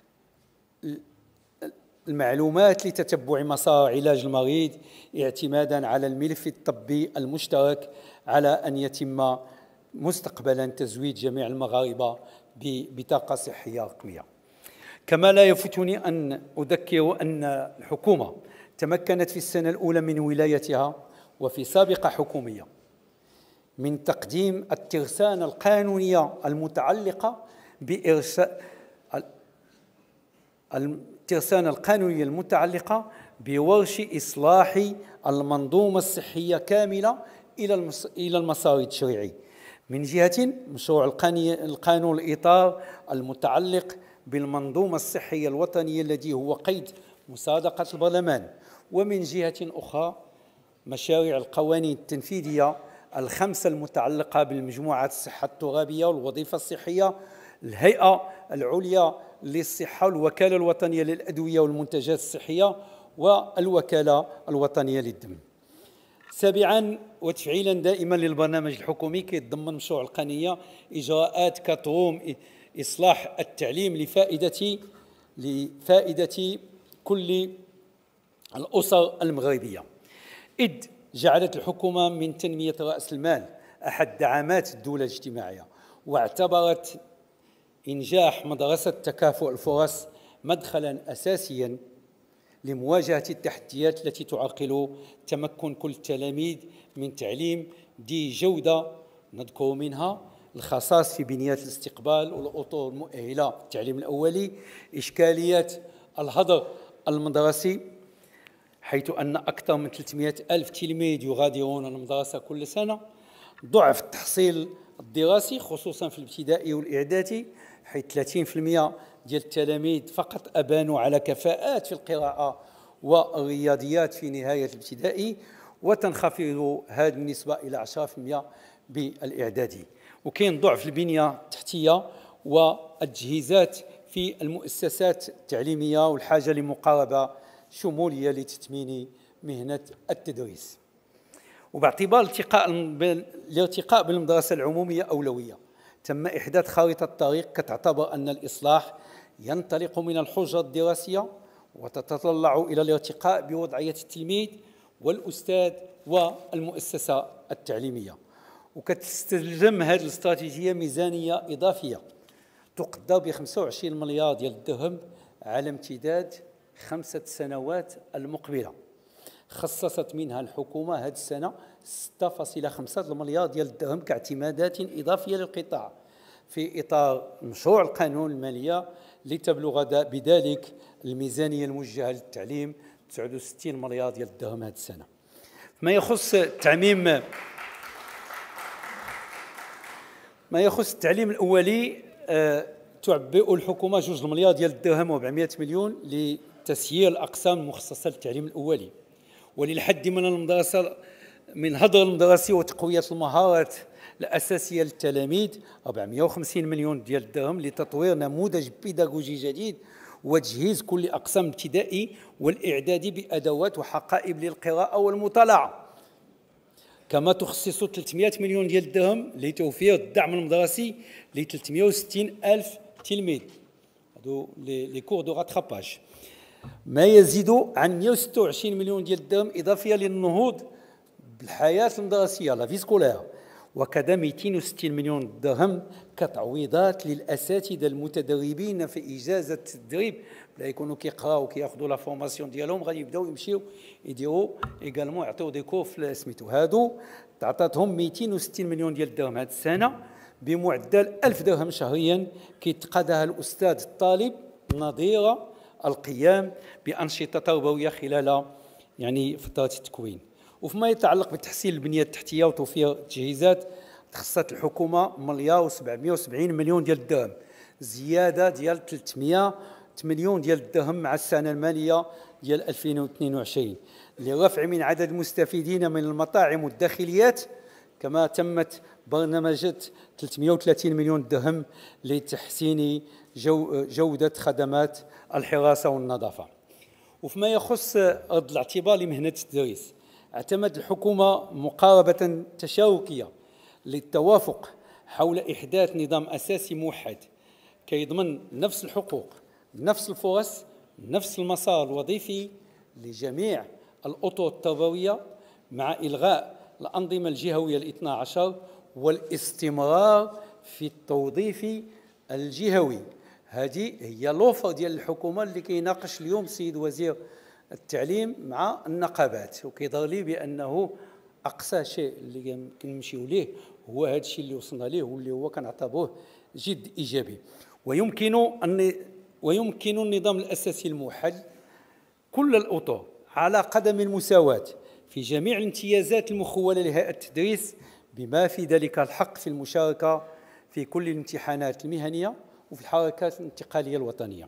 A: المعلومات لتتبع مسار علاج المريض اعتمادا على الملف الطبي المشترك، على أن يتم مستقبلا تزويد جميع المغاربة ببطاقة صحية رقمية. كما لا يفوتني أن أذكر أن الحكومة تمكنت في السنة الأولى من ولايتها وفي سابقة حكومية من تقديم الترسانة القانونية المتعلقة بإرساء الترسانة القانونية المتعلقة بورش إصلاح المنظومة الصحية كاملة إلى إلى المسار التشريعي. من جهة مشروع القانون الإطار المتعلق بالمنظومة الصحية الوطنية الذي هو قيد مصادقة البرلمان، ومن جهة أخرى مشاريع القوانين التنفيذية الخمسة المتعلقة بالمجموعات الصحة الترابية والوظيفة الصحية، الهيئة العليا للصحة، الوكالة الوطنية للأدوية والمنتجات الصحية، والوكالة الوطنية للدم. سابعا، وتفعيلا دائما للبرنامج الحكومي كيتضمن مشروع القانونية إجراءات كتروم إصلاح التعليم لفائدة لفائدة كل الأسر المغربية، إذ جعلت الحكومة من تنمية رأس المال أحد دعامات الدولة الاجتماعية، واعتبرت إنجاح مدرسة تكافؤ الفرص مدخلا أساسيا لمواجهة التحديات التي تعرقل تمكن كل التلاميذ من تعليم ذي جودة. نذكر منها الخصاص في بنيات الاستقبال والأطر المؤهلة التعليم الأولي، إشكاليات الهدر المدرسي حيث أن أكثر من ثلاثمئة ألف تلميذ يغادرون المدرسة كل سنة، ضعف التحصيل الدراسي خصوصا في الابتدائي والإعدادي حيث ثلاثين بالمئة ديال التلاميذ فقط أبانوا على كفاءات في القراءة والرياضيات في نهاية الابتدائي، وتنخفض هذه النسبة إلى عشرة بالمئة بالإعدادي. وكاين ضعف البنية التحتية والتجهيزات في المؤسسات التعليمية والحاجة لمقاربة شمولية لتثمين مهنة التدريس. وباعتبار الارتقاء الارتقاء بالمدرسة العمومية أولوية، تم إحداث خارطة طريق كتعتبر أن الإصلاح ينطلق من الحجرة الدراسية وتتطلع إلى الارتقاء بوضعية التلميذ والأستاذ والمؤسسة التعليمية. وكتستلزم هذه الاستراتيجية ميزانية إضافية تقدر ب خمسة وعشرين مليار ديال الدرهم على امتداد خمسة سنوات المقبلة. خصصت منها الحكومة هذه السنة ستة فاصلة خمسة مليار ديال الدرهم كاعتمادات إضافية للقطاع في إطار مشروع القانون المالية، لتبلغ بذلك الميزانية الموجهة للتعليم تسعة وستين مليار ديال الدرهم هذه السنة. ما يخص التعميم ما يخص التعليم الأولي، أه تعبئ الحكومة جوج المليار ديال الدرهم وأربعمائة مليون لتسيير الأقسام المخصصة للتعليم الأولي، وللحد من المدرسة من هدر المدرسي وتقوية المهارات الأساسية للتلاميذ أربعمائة وخمسين مليون ديال الدرهم لتطوير نموذج بيداغوجي جديد وتجهيز كل أقسام الابتدائي والإعدادي بأدوات وحقائب للقراءة والمطالعة. كما تخصص ثلاثمائة مليون ديال الدرهم لتوفير الدعم المدرسي ل ثلاثمائة وستين ألف تلميذ، هادو لي كور دو راتراباج، ما يزيد عن مائة وستة وعشرين مليون ديال الدرهم إضافية للنهوض بالحياة المدرسية لا في سكولير، وكذا مئتين وستين مليون درهم كتعويضات للأساتذة المتدربين في إجازة التدريب، لا يكونوا كيقراو وكياخذوا لا فورماسيون ديالهم غادي يبداو يمشيو يديروا ايغالمون يعطيو دي كور في سميتو. هادو تعطاتهم مئتين وستين مليون ديال الدرهم هذه السنة بمعدل ألف درهم شهريا كيتقاضاها الأستاذ الطالب نظير القيام بأنشطة تربوية خلال يعني فترة التكوين. وفيما يتعلق بتحسين البنية التحتية وتوفير التجهيزات، خصت الحكومة مليار وسبعمائة وسبعين مليون ديال الدرهم، زيادة ديال ثلاثمائة مليون ديال الدرهم مع السنة المالية ديال ألفين واثنين وعشرين لرفع من عدد المستفيدين من المطاعم والداخليات. كما تمت برنامجات ثلاثمائة وثلاثين مليون درهم لتحسين جو جودة خدمات الحراسة والنظافة. وفيما يخص رد الاعتبار لمهنة التدريس، اعتمد الحكومة مقاربة تشاركية للتوافق حول إحداث نظام أساسي موحد كيضمن نفس الحقوق، نفس الفرص، نفس المسار الوظيفي لجميع الأطر التربوية، مع إلغاء الأنظمة الجهوية الاثنى عشر والاستمرار في التوظيف الجهوي. هذه هي لوفر ديال الحكومة اللي كيناقش اليوم السيد وزير التعليم مع النقابات، وكيظهر لي بأنه أقصى شيء اللي كنمشيو ليه هو هذا الشيء اللي وصلنا ليه واللي هو كنعتبروه جد إيجابي. ويمكن أن ويمكن النظام الأساسي الموحد كل الأطر على قدم المساواة في جميع الامتيازات المخولة لهيئة التدريس، بما في ذلك الحق في المشاركة في كل الامتحانات المهنية وفي الحركات الانتقالية الوطنية.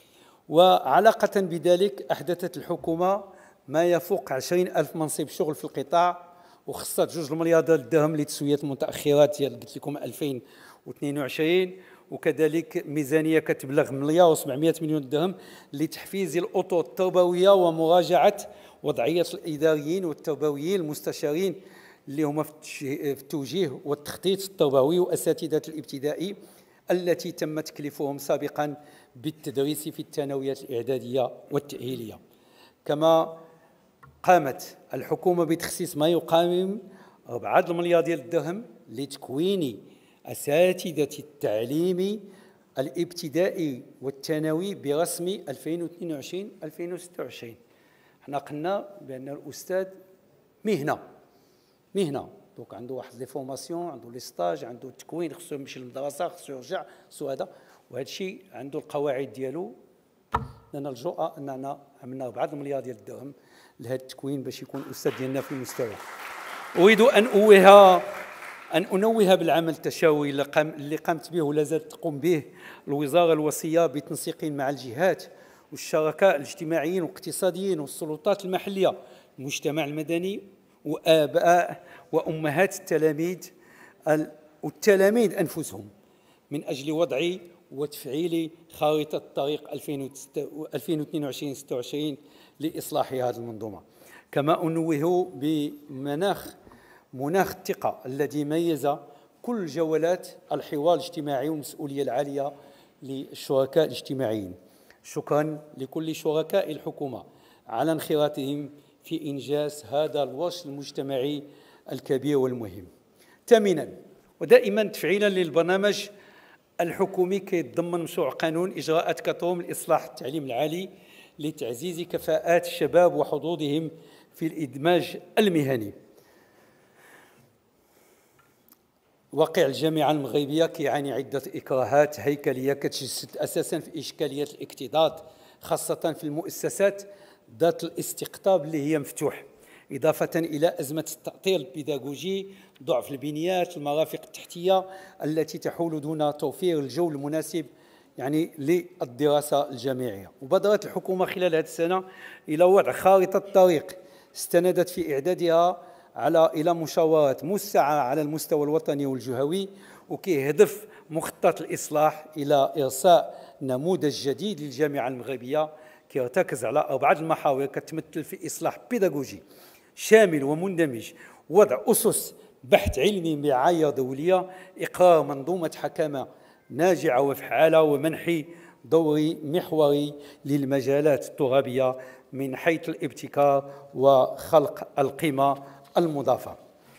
A: وعلاقة بذلك أحدثت الحكومة ما يفوق عشرين ألف منصب شغل في القطاع، وخصت جوج المليار ديال الدرهم لتسوية المتأخرات ديال قلت لكم ألفين واثنين وعشرين، وكذلك ميزانية كتبلغ مليار وسبعمائة مليون درهم لتحفيز الأطر التربوية ومراجعة وضعية الإداريين والتربويين المستشارين اللي هما في التوجيه والتخطيط التربوي وأساتذة الابتدائي التي تم تكليفهم سابقا بالتدريس في الثانويات الإعدادية والتأهيلية. كما قامت الحكومة بتخصيص ما يقارب أربعة مليار ديال الدرهم لتكوين أساتذة التعليم الابتدائي والثانوي برسم ألفين واثنين وعشرين ألفين وستة وعشرين. حنا قلنا بأن الأستاذ مهنة مهنة دونك عنده واحد لي فورماسيون، عنده لي ستاج، عنده التكوين، خصو يمشي للمدرسة، خصو يرجع، خصو هذا، وهذا الشيء عنده القواعد ديالو. نلجؤ أننا عملنا أربعة مليار ديال الدرهم لهذا التكوين باش يكون الأستاذ ديالنا في المستوى. أريد أن أوه أن أنوه بالعمل التشاوري اللي قامت به ولا زالت تقوم به الوزارة الوصية بتنسيق مع الجهات والشركاء الاجتماعيين والاقتصاديين والسلطات المحلية، المجتمع المدني وآباء وأمهات التلاميذ والتلاميذ أنفسهم، من أجل وضع وتفعيل خارطة الطريق ألفين واثنين وعشرين ستة وعشرين لإصلاح هذه المنظومة. كما أنوه بمناخ مناخ الثقة الذي ميز كل جولات الحوار الاجتماعي والمسؤولية العالية للشركاء الاجتماعيين. شكرا لكل شركاء الحكومة على انخراطهم في إنجاز هذا الورش المجتمعي الكبير والمهم. ثامنا، ودائما تفعيلا للبرنامج الحكومي كيتضمن مشروع قانون إجراءات كتوم لإصلاح التعليم العالي لتعزيز كفاءات الشباب وحظوظهم في الإدماج المهني. واقع الجامعة المغربية كيعاني عدة إكراهات هيكلية كتجسد أساسا في إشكالية الاكتظاظ، خاصة في المؤسسات ذات الاستقطاب اللي هي مفتوح، إضافة إلى أزمة التأطير البيداغوجي، ضعف البنيات، المرافق التحتية التي تحول دون توفير الجو المناسب يعني للدراسة الجامعية. وبادرت الحكومة خلال هذه السنة إلى وضع خارطة طريق استندت في إعدادها على إلى مشاورات موسعة على المستوى الوطني والجهوي، وكيهدف مخطط الإصلاح إلى إرساء نموذج جديد للجامعة المغربية كيرتكز على أربعة المحاور كتمثل في إصلاح بيداغوجي شامل ومندمج، وضع أسس بحث علمي بمعايير دولية، إقرار منظومة حكامة ناجعة وفعالة، ومنح دور محوري للمجالات الترابية من حيث الابتكار وخلق القيمة المضافة.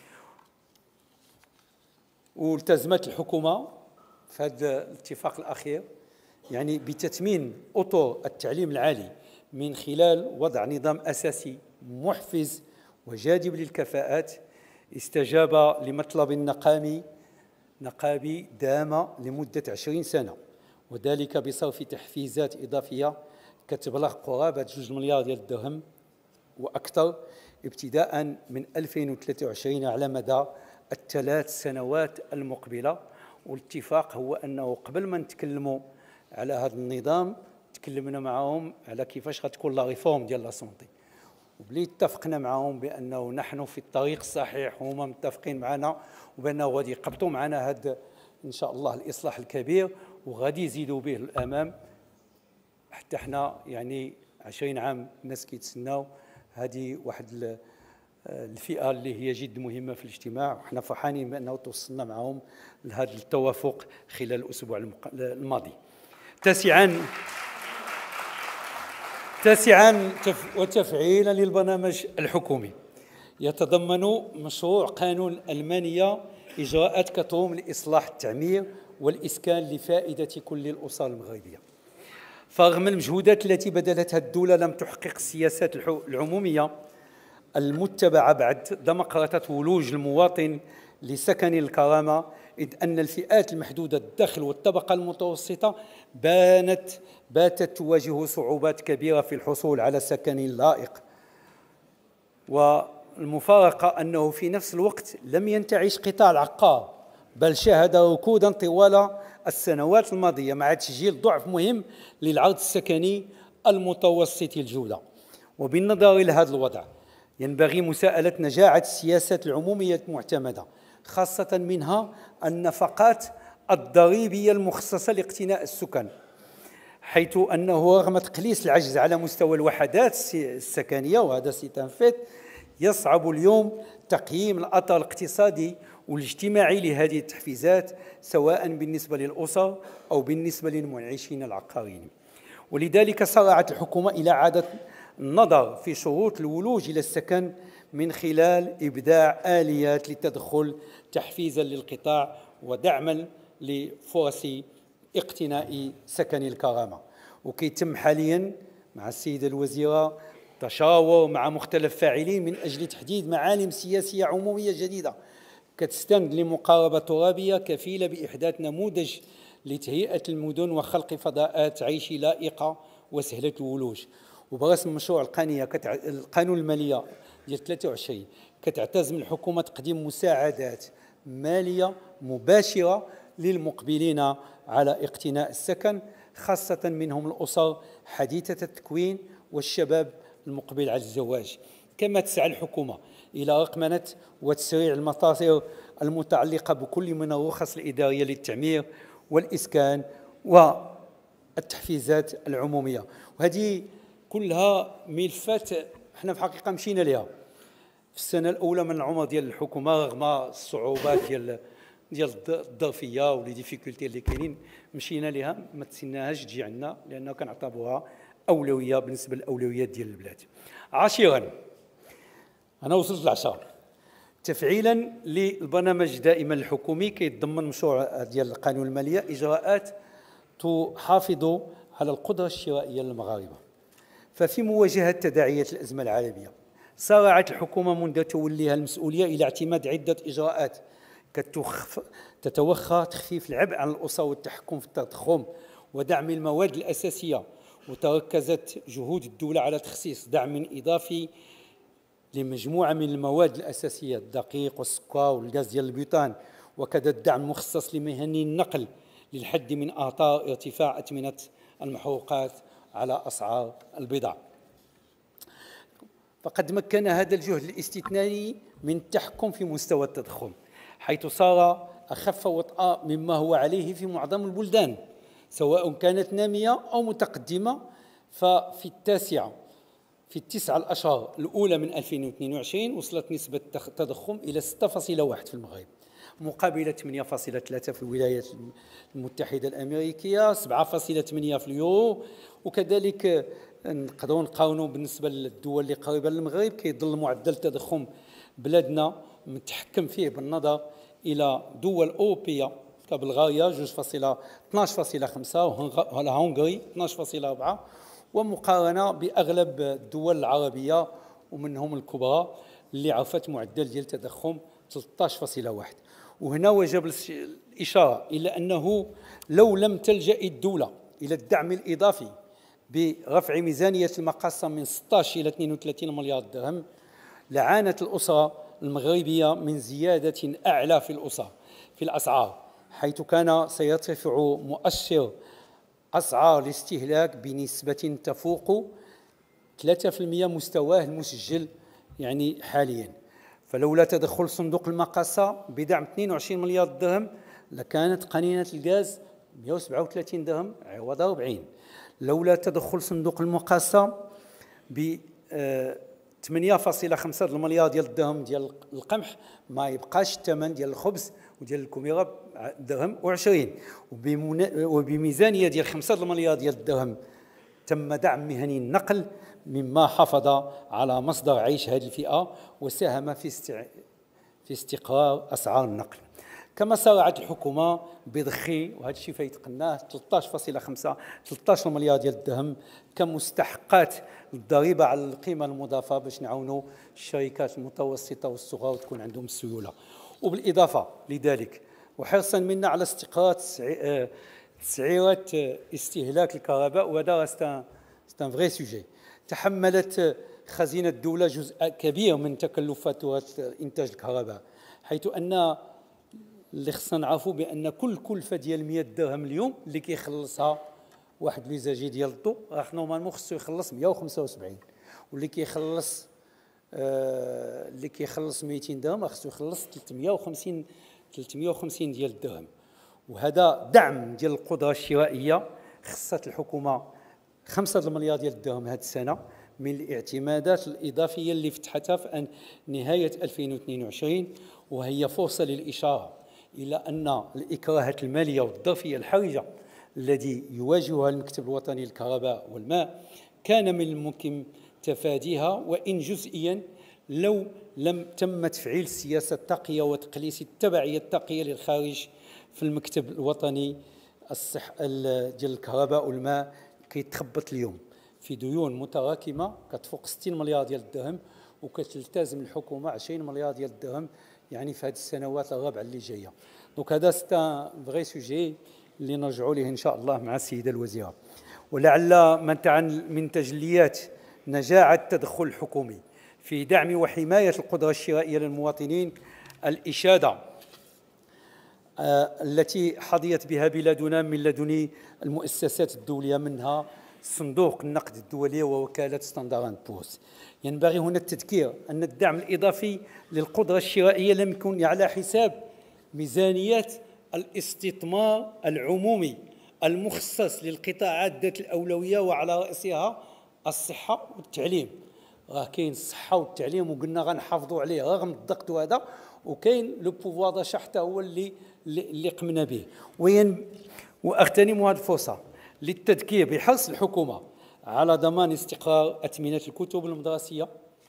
A: والتزمت الحكومة في هذا الاتفاق الأخير يعني بتثمين أطر التعليم العالي من خلال وضع نظام أساسي محفز وجاذب للكفاءات، استجاب لمطلب نقامي نقابي دام لمدة عشرين سنة، وذلك بصرف تحفيزات إضافية كتبلغ قرابة جوج مليار ديال الدرهم وأكثر ابتداء من ألفين وثلاثة وعشرين على مدى الثلاث سنوات المقبلة. والاتفاق هو أنه قبل ما نتكلموا على هذا النظام تكلمنا معهم على كيفاش غتكون لا ريفورم ديال لا سونتي، وبلي اتفقنا معهم بأنه نحن في الطريق الصحيح وهما متفقين معنا، وبأنه غادي يقبطوا معنا هذا إن شاء الله الإصلاح الكبير وغادي يزيدوا به الأمام. حتى احنا يعني عشرين عام الناس كيتسناو هذه واحد الفئة اللي هي جد مهمة في الاجتماع، وحنا فرحانين بأنه توصلنا معهم لهذا التوافق خلال الأسبوع الماضي. تاسعا تاسعا وتفعيلا للبرنامج الحكومي يتضمن مشروع قانون المانية إجراءات كتوم لإصلاح التعمير والإسكان لفائدة كل الأسر المغربية. فرغم المجهودات التي بذلتها الدولة لم تحقق السياسات العمومية المتبعة بعد ديمقراطية ولوج المواطن لسكن الكرامة، إذ أن الفئات المحدودة الدخل والطبقة المتوسطة بانت باتت تواجه صعوبات كبيرة في الحصول على سكن لائق. والمفارقة أنه في نفس الوقت لم ينتعش قطاع العقار، بل شهد ركودا طوال السنوات الماضية مع تسجيل ضعف مهم للعرض السكني المتوسط الجودة. وبالنظر إلى هذا الوضع ينبغي مساءلة نجاعة السياسات العمومية المعتمدة، خاصة منها النفقات الضريبية المخصصة لاقتناء السكن، حيث أنه رغم تقليص العجز على مستوى الوحدات السكنية، وهذا سيتنفذ، يصعب اليوم تقييم الأثر الاقتصادي والاجتماعي لهذه التحفيزات سواء بالنسبة للأسر أو بالنسبة للمنعشين العقاريين. ولذلك سارعت الحكومة إلى إعادة النظر في شروط الولوج إلى السكن من خلال إبداع آليات للتدخل تحفيزا للقطاع ودعما لفرص اقتناء سكن الكرامة. وكيتم حاليا مع السيدة الوزيرة تشاور مع مختلف فاعلين من أجل تحديد معالم سياسية عمومية جديدة كتستند لمقاربة ترابية كفيلة بإحداث نموذج لتهيئة المدن وخلق فضاءات عيش لائقة وسهلة الولوج. وبرسم مشروع القانية كتع... القانون المالية ديال ثلاثة وعشرين كتعتزم الحكومة تقديم مساعدات مالية مباشرة للمقبلين على اقتناء السكن، خاصة منهم الأسر حديثة التكوين والشباب المقبل على الزواج. كما تسعى الحكومة إلى رقمنة وتسريع المصادر المتعلقة بكل من الرخص الإدارية للتعمير والإسكان والتحفيزات العمومية. وهذه كلها ملفات احنا في حقيقة مشينا لها في السنة الأولى من العمر ديال الحكومة، رغم الصعوبات ديال ديال الظرفية ولي ديفيكولتي اللي كاينين، مشينا لها ما تسناهاش تجي عندنا لأنه كنعتبروها أولوية بالنسبة للأولويات ديال البلاد. عاشرا، أنا وصلت للعشرة، تفعيلا للبرنامج دائما الحكومي كيتضمن مشروع ديال القانون المالية إجراءات تحافظ على القدرة الشرائية للمغاربة. ففي مواجهة تداعيات الأزمة العالمية سارعت الحكومة منذ توليها المسؤولية إلى اعتماد عدة إجراءات تتوخى تخفيف العبء عن الأسر والتحكم في التضخم ودعم المواد الأساسية، وتركزت جهود الدولة على تخصيص دعم إضافي لمجموعة من المواد الأساسية، الدقيق والسكر والغاز ديال البيوتان، وكذا الدعم مخصص لمهني النقل للحد من آثار ارتفاع أثمنة المحروقات على أسعار البضاعة. فقد مكن هذا الجهد الاستثنائي من التحكم في مستوى التضخم، حيث صار أخف وطأ مما هو عليه في معظم البلدان سواء كانت نامية أو متقدمة. ففي التاسعة في التسعة الأشهر الأولى من ألفين واثنين وعشرين وصلت نسبة التضخم إلى ستة فاصلة واحد في المغرب مقابل ثمانية فاصلة ثلاثة في الولايات المتحدة الأمريكية، سبعة فاصلة ثمانية في اليورو. وكذلك نقدروا نقارنوا بالنسبة للدول اللي قريبة للمغرب، كيظل معدل التضخم بلادنا متحكم فيه بالنظر إلى دول أوروبية كبلغاريا جوج فاصلة اثناش فاصلة خمسة وهنغاري اثناش فاصلة أربعة، ومقارنة بأغلب الدول العربية ومنهم الكبرى اللي عرفت معدل ديال التضخم ثلاثة عشر فاصلة واحد. وهنا وجب الإشارة إلى أنه لو لم تلجأ الدولة إلى الدعم الإضافي برفع ميزانية المقاصة من ستة عشر إلى اثنين وثلاثين مليار درهم لعانت الأسرة المغربية من زيادة أعلى في الأسر في الأسعار، حيث كان سيرتفع مؤشر أسعار الاستهلاك بنسبة تفوق ثلاثة بالمئة مستواه المسجل يعني حاليا. فلولا تدخل صندوق المقاصة بدعم اثنين وعشرين مليار درهم لكانت قنينة الغاز مئة وسبعة وثلاثين درهم عوض أربعين. لولا تدخل صندوق المقاصة ب ثمانية فاصلة خمسة المليار ديال الدرهم ديال القمح ما يبقاش الثمن ديال الخبز وديال الكميرة درهم وعشرين. وبميزانية ديال خمسة المليار ديال الدرهم تم دعم مهني النقل مما حافظ على مصدر عيش هذه الفئة وساهم في استع... في استقرار أسعار النقل. كما سارعت الحكومة بضخ وهذا الشيء فيتقناه ثلاثة عشر فاصلة خمسة ثلاثة عشر مليار ديال الدرهم كمستحقات الضريبة على القيمة المضافة باش نعاونوا الشركات المتوسطة والصغار وتكون عندهم السيولة. وبالإضافة لذلك وحرصا منا على استقرار تسعيرات استهلاك الكهرباء، وهذا سان فري سوجي، تحملت خزينة الدولة جزء كبير من تكلفات إنتاج الكهرباء، حيث أن اللي خصنا نعرفوا بأن كل كلفة ديال مئة درهم اليوم اللي كيخلصها واحد ليزاجي ديال الضوء راه نورمالمون خصو يخلص مئة وخمسة وسبعين، واللي كيخلص آه اللي كيخلص مئتين درهم خصو يخلص ثلاثمئة وخمسين ثلاثمئة وخمسين ديال الدرهم. وهذا دعم ديال القدرة الشرائية. خصت الحكومة خمسة المليار ديال الدرهم هذه السنة من الاعتمادات الإضافية اللي فتحتها في نهاية ألفين واثنين وعشرين، وهي فرصة للإشارة إلى أن الإكراهات المالية والظرفية الحرجة الذي يواجهها المكتب الوطني للكهرباء والماء كان من الممكن تفاديها، وإن جزئيا لو لم تم تفعيل السياسة التقية وتقليص التبعية التقية للخارج في المكتب الوطني الصح ديال الكهرباء والماء كيتخبط اليوم في ديون متراكمة كتفوق ستين مليار ديال الدرهم، وكتلتزم الحكومة عشرين مليار ديال الدرهم يعني في هذه السنوات الرابعة اللي جاية. دونك هذا ستا فغي سوجي اللي نرجعوا ليه إن شاء الله مع السيدة الوزيرة. ولعل من تجليات نجاعة التدخل الحكومي في دعم وحماية القدرة الشرائية للمواطنين الإشادة التي حظيت بها بلادنا من لدن المؤسسات الدولية، منها صندوق النقد الدولي ووكالة ستاندرد اند بورس. ينبغي هنا التذكير أن الدعم الإضافي للقدرة الشرائية لم يكن على حساب ميزانيات الاستثمار العمومي المخصص للقطاعات ذات الأولوية وعلى رأسها الصحة والتعليم. راه كاين الصحة والتعليم وقلنا غنحافظوا عليه رغم الضغط هذا، وكاين لو بوفوار داشا حتى هو اللي اللي قمنا به. وين واغتنم هذه الفرصة للتذكير بحرص الحكومة على ضمان استقرار أثمنة الكتب المدرسية،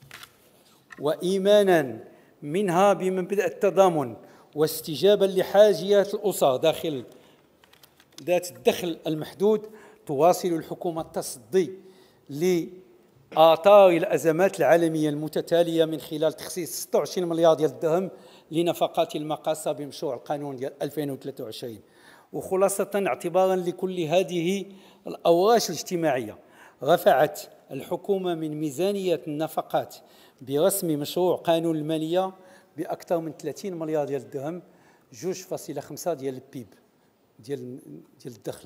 A: وإيمانا منها بمبدأ التضامن واستجابا لحاجيات الأسر داخل ذات الدخل المحدود. تواصل الحكومة التصدي لآثار الأزمات العالمية المتتالية من خلال تخصيص ستة وعشرين مليار ديال الدرهم لنفقات المقاصة بمشروع القانون ديال ألفين وثلاثة وعشرين. وخلاصة اعتبارا لكل هذه الأوراش الاجتماعية، رفعت الحكومة من ميزانية النفقات برسم مشروع قانون المالية بأكثر من ثلاثين مليار ديال الدرهم، جوج فاصلة خمسة ديال البيب ديال ديال الدخل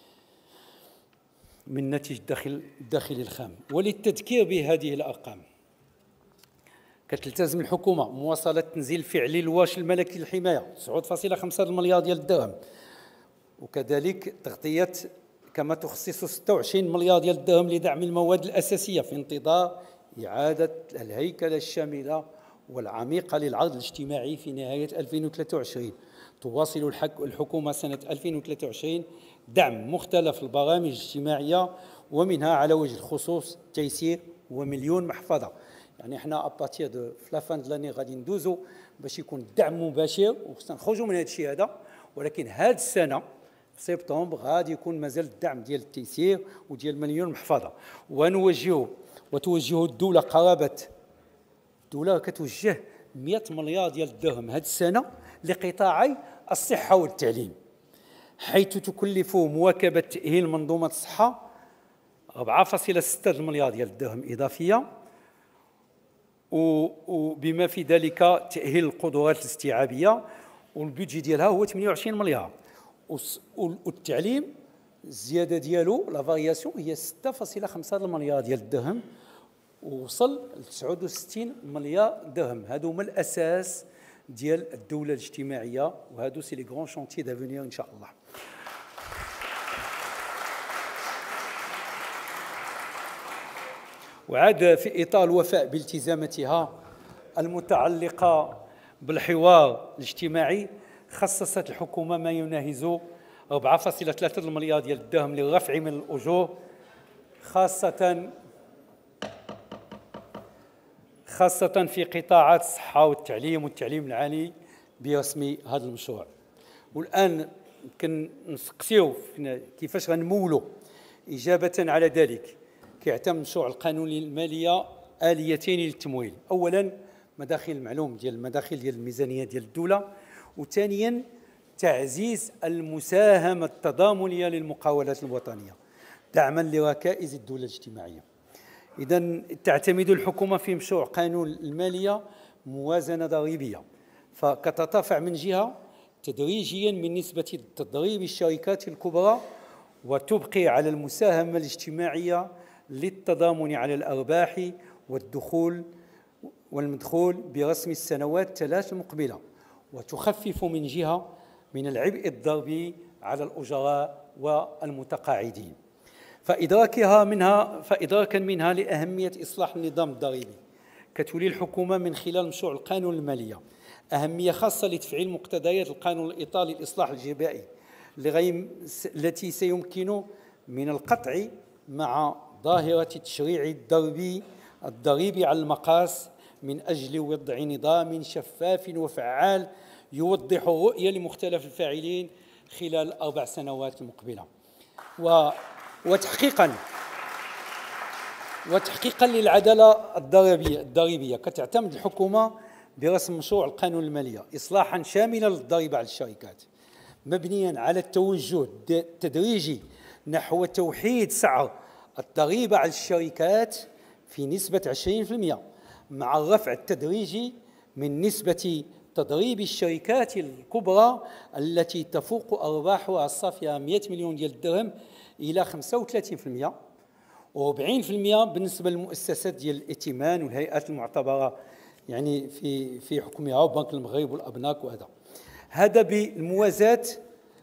A: من ناتج الدخل الداخلي الخام. وللتذكير بهذه الأرقام، كتلتزم الحكومة مواصلة تنزيل فعلي الواش الملكي للحماية تسعة فاصلة خمسة مليار ديال الدرهم، وكذلك تغطية كما تخصص ستة وعشرين مليار ديال الدرهم لدعم المواد الأساسية في انتظار إعادة الهيكلة الشاملة والعميقة للعرض الاجتماعي في نهاية ألفين وثلاثة وعشرين. تواصل الحكومة سنة ألفين وثلاثة وعشرين دعم مختلف البرامج الاجتماعية، ومنها على وجه الخصوص تيسير ومليون محفظة. يعني احنا اباتير دو فلافان دو لاني غادي ندوزو باش يكون دعم مباشر وخصنا نخرجوا من هذا الشيء هذا، ولكن هذه السنة في سبتمبر غادي يكون مازال الدعم ديال التيسير وديال مليون محفظة. ونوجهوا وتوجه الدولة قرابة الدولة كتوجه مئة مليار ديال الدرهم هذه السنة لقطاعي الصحة والتعليم، حيث تكلف مواكبة تأهيل منظومة الصحة أربعة فاصلة ستة مليار ديال الدرهم إضافية، وبما في ذلك تأهيل القدرات الاستيعابية، والبيدجي ديالها هو ثمانية وعشرين مليار. والتعليم الزيادة ديالو لا فارياسيون هي ستة فاصلة خمسة مليار ديال الدرهم، ووصل ل تسعة وستين مليار درهم. هادو هما الأساس ديال الدولة الاجتماعية، وهادو سي لي غران شونتيي دافونير إن شاء الله. وعاد في إطار الوفاء بالتزاماتها المتعلقة بالحوار الاجتماعي، خصصت الحكومة ما يناهز أربعة فاصلة ثلاثة مليار ديال الدرهم للرفع من الأجور، خاصة خاصة في قطاعات الصحة والتعليم والتعليم العالي برسم هذا المشروع. والآن يمكن نسقسيو كيفاش غنمولوا. إجابة على ذلك كيعتمد مشروع القانون المالية آليتين للتمويل، أولا مداخل المعلوم ديال المداخل ديال الميزانية ديال الدولة، وثانيا تعزيز المساهمة التضامنية للمقاولات الوطنية دعما لركائز الدولة الاجتماعية. إذن تعتمد الحكومة في مشروع قانون المالية موازنة ضريبية، فكترتفع من جهة تدريجيا من نسبة تضريب الشركات الكبرى، وتبقي على المساهمة الاجتماعية للتضامن على الأرباح والدخول والمدخول برسم السنوات الثلاث المقبلة، وتخفف من جهة من العبء الضريبي على الأجراء والمتقاعدين. فإدراكها منها فإدراكا منها لأهمية إصلاح النظام الضريبي، كتولي الحكومة من خلال مشروع القانون المالية أهمية خاصة لتفعيل مقتضيات القانون الإيطالي للإصلاح الجبائي التي سيمكن من القطع مع ظاهرة التشريع الضريبي الضريبي على المقاس من أجل وضع نظام شفاف وفعال يوضح الرؤية لمختلف الفاعلين خلال الأربع سنوات المقبلة. و وتحقيقا وتحقيقا للعداله الضريبيه الضريبيه كتعتمد الحكومه برسم مشروع القانون الماليه اصلاحا شاملا للضريبه على الشركات، مبنيا على التوجه التدريجي نحو توحيد سعر الضريبه على الشركات في نسبه عشرين بالمئة، مع الرفع التدريجي من نسبه تضريب الشركات الكبرى التي تفوق ارباحها الصافيه مئة مليون ديال الدرهم إلى خمسة وثلاثين بالمئة، وأربعين بالمئة بالنسبة للمؤسسات ديال الائتمان والهيئات المعتبرة يعني في في حكمها وبنك المغرب والأبناك. وهذا هذا بالموازاة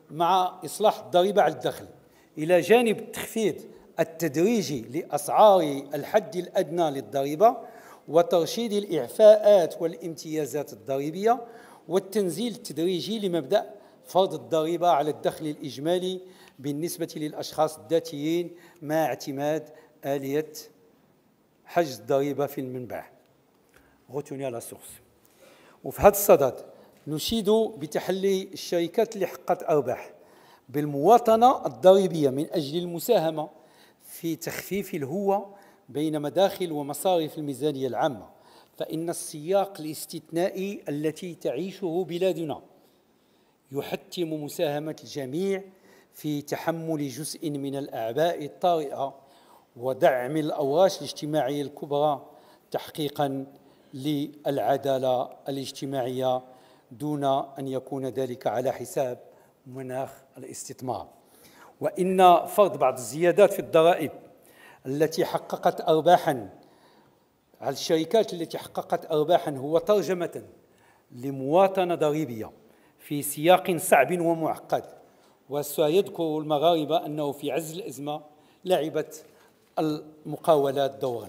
A: مع إصلاح الضريبة على الدخل إلى جانب التخفيض التدريجي لأسعار الحد الأدنى للضريبة وترشيد الإعفاءات والامتيازات الضريبية والتنزيل التدريجي لمبدأ فرض الضريبة على الدخل الإجمالي بالنسبة للأشخاص الذاتيين مع اعتماد آلية حجز الضريبة في المنبع غوتوني على سورس. وفي هذا الصدد نشيد بتحلي الشركات اللي حققت أرباح بالمواطنة الضريبية من أجل المساهمة في تخفيف الهوة بين مداخل ومصارف الميزانية العامة، فإن السياق الاستثنائي التي تعيشه بلادنا يحتم مساهمة الجميع في تحمل جزء من الأعباء الطارئة ودعم الأوراش الاجتماعية الكبرى تحقيقاً للعدالة الاجتماعية دون أن يكون ذلك على حساب مناخ الاستثمار. وإن فرض بعض الزيادات في الضرائب التي حققت أرباحاً على الشركات التي حققت أرباحاً هو ترجمة لمواطنة ضريبية في سياق صعب ومعقد، وسيذكر المغاربة أنه في عز الأزمة لعبت المقاولات دورا.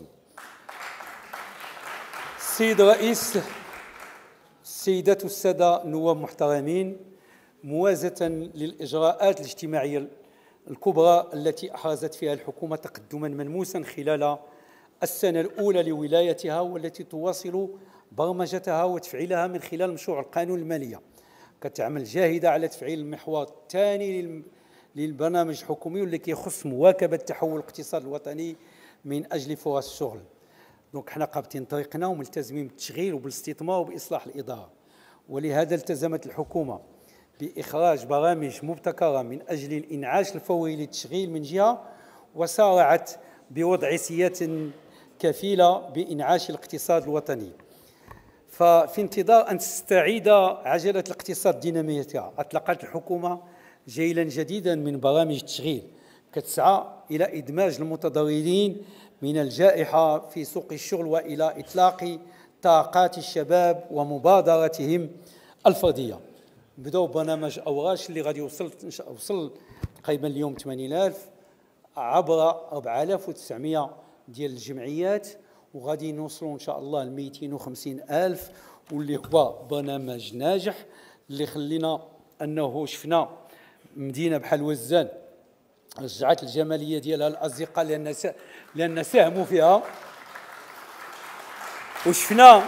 A: السيد رئيس، السيدات والسادة نواب محترمين، موازاة للإجراءات الاجتماعية الكبرى التي أحرزت فيها الحكومة تقدما ملموسا خلال السنة الأولى لولايتها والتي تواصل برمجتها وتفعيلها من خلال مشروع القانون المالية، كتعمل جاهدة على تفعيل المحور الثاني للبرنامج الحكومي واللي كيخص مواكبة تحول الاقتصاد الوطني من أجل فرص الشغل. دونك حنا قابطين طريقنا وملتزمين بالتشغيل وبالاستثمار وبإصلاح الإدارة، ولهذا التزمت الحكومة بإخراج برامج مبتكرة من أجل الإنعاش الفوري للتشغيل من جهة، وسارعت بوضع سياسات كفيلة بإنعاش الاقتصاد الوطني. ففي انتظار أن تستعيد عجلة الاقتصاد ديناميتها، أطلقت الحكومة جيلا جديدا من برامج التشغيل كتسعى إلى إدماج المتضررين من الجائحة في سوق الشغل وإلى إطلاق طاقات الشباب ومبادرتهم الفردية. بدأوا برنامج أوراش اللي غادي يوصل وصل تقريبا اليوم ثمانين ألف عبر أربعة آلاف وتسعمائة ديال الجمعيات، وغادي نوصلوا إن شاء الله ل مئتين وخمسين ألف، واللي هو برنامج ناجح اللي خلينا أنه شفنا مدينة بحال وزان رجعت الجمالية ديالها الأصدقاء لأن لأن ساهموا فيها، وشفنا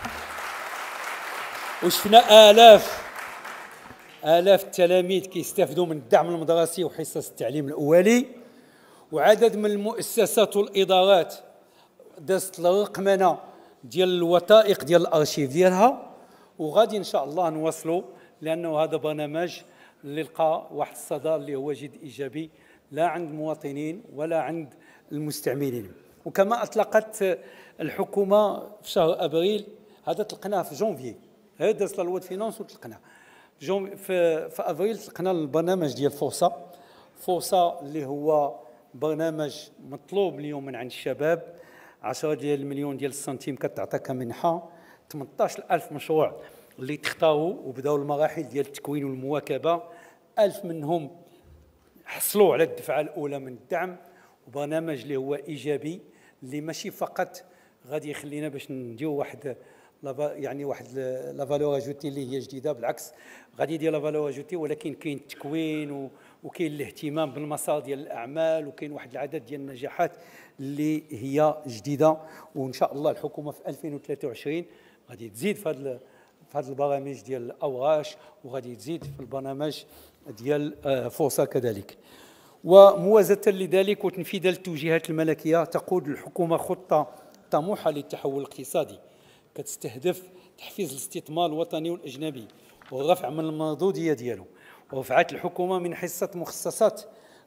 A: وشفنا آلاف آلاف التلاميذ كيستافدوا من الدعم المدرسي وحصص التعليم الأولي، وعدد من المؤسسات والإدارات دازت الرقمنة ديال الوثائق ديال الأرشيف ديالها، وغادي إن شاء الله نواصلوا لأنه هذا برنامج اللي لقى واحد الصدى اللي هو جد إيجابي لا عند المواطنين ولا عند المستعملين. وكما أطلقت الحكومة في شهر أبريل، هذا طلقناه في جونفي، هذا دازت لوا فينانس وطلقناه في في أبريل، طلقنا البرنامج ديال فرصة فرصة اللي هو برنامج مطلوب اليوم من عند الشباب. عشرة ديال المليون ديال السنتيم كتعطى كمنحة، ثمانية عشر ألف مشروع اللي تختاروا وبداوا المراحل ديال التكوين والمواكبة، ألف منهم حصلوا على الدفعة الأولى من الدعم، وبرنامج اللي هو إيجابي اللي ماشي فقط غادي يخلينا باش نديروا واحد يعني واحد لا فالور اجوتي اللي هي جديده، بالعكس غادي يدير لا فالور اجوتي، ولكن كاين التكوين وكاين الاهتمام بالمسار ديال الاعمال، وكاين واحد العدد ديال النجاحات اللي هي جديده. وان شاء الله الحكومه في ألفين وثلاثة وعشرين غادي تزيد في هذا في هذه البرامج ديال الاوراش، وغادي تزيد في البرنامج ديال فرصه كذلك. وموازاه لذلك وتنفيذ التوجيهات الملكيه، تقود الحكومه خطه طموحه للتحول الاقتصادي كتستهدف تحفيز الاستثمار الوطني والاجنبي والرفع من المردوديه ديالو، ورفعت الحكومه من حصه مخصصات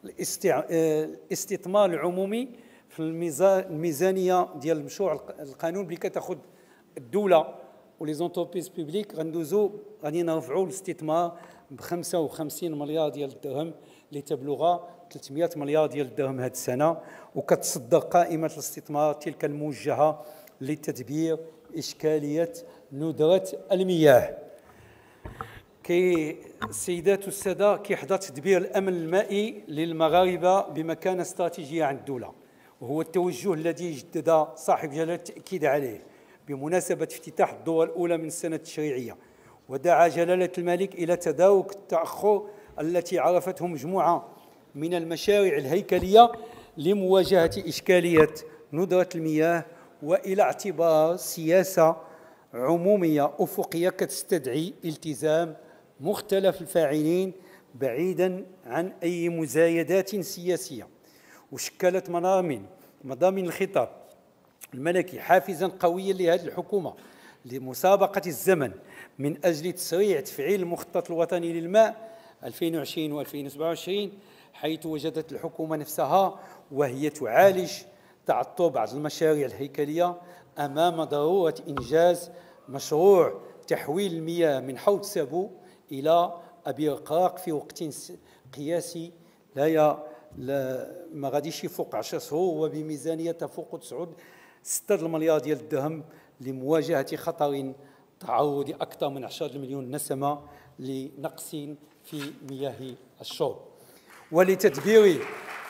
A: الاستثمار العمومي في الميزانيه ديال مشروع القانون اللي كتاخذ الدوله ولي زونتربريز بوبليك. غندوزو غادي نرفعوا الاستثمار ب خمسة وخمسين مليار ديال الدرهم لتبلغ ثلاثمائة مليار ديال الدرهم هذه السنه، وكتصدر قائمه الاستثمار تلك الموجهه لتدبير إشكالية ندرة المياه. كي السيدات والسادة كيحظى تدبير الأمن المائي للمغاربة بمكانة استراتيجية عند الدولة، وهو التوجه الذي جدد صاحب جلالة التأكيد عليه بمناسبة افتتاح الدورة الأولى من السنة التشريعية، ودعا جلالة الملك إلى تدارك التأخر التي عرفته مجموعة من المشاريع الهيكلية لمواجهة إشكالية ندرة المياه، وإلى اعتبار سياسة عمومية أفقية كتستدعي التزام مختلف الفاعلين بعيدا عن أي مزايدات سياسية. وشكلت مضامين مضامين الخطاب الملكي حافزا قويا لهذه الحكومة لمسابقة الزمن من أجل تسريع تفعيل المخطط الوطني للماء ألفين وعشرين وألفين وسبعة وعشرين، حيث وجدت الحكومة نفسها وهي تعالج تعطل بعض المشاريع الهيكلية أمام ضرورة إنجاز مشروع تحويل المياه من حوض سابو إلى أبير قراق في وقت قياسي لا لا ما غاديش يفوق عشر شهور، وبميزانية تفوق تسعود ستة المليار ديال الدرهم لمواجهة خطر تعرض أكثر من عشرة مليون نسمة لنقص في مياه الشرب. ولتدبير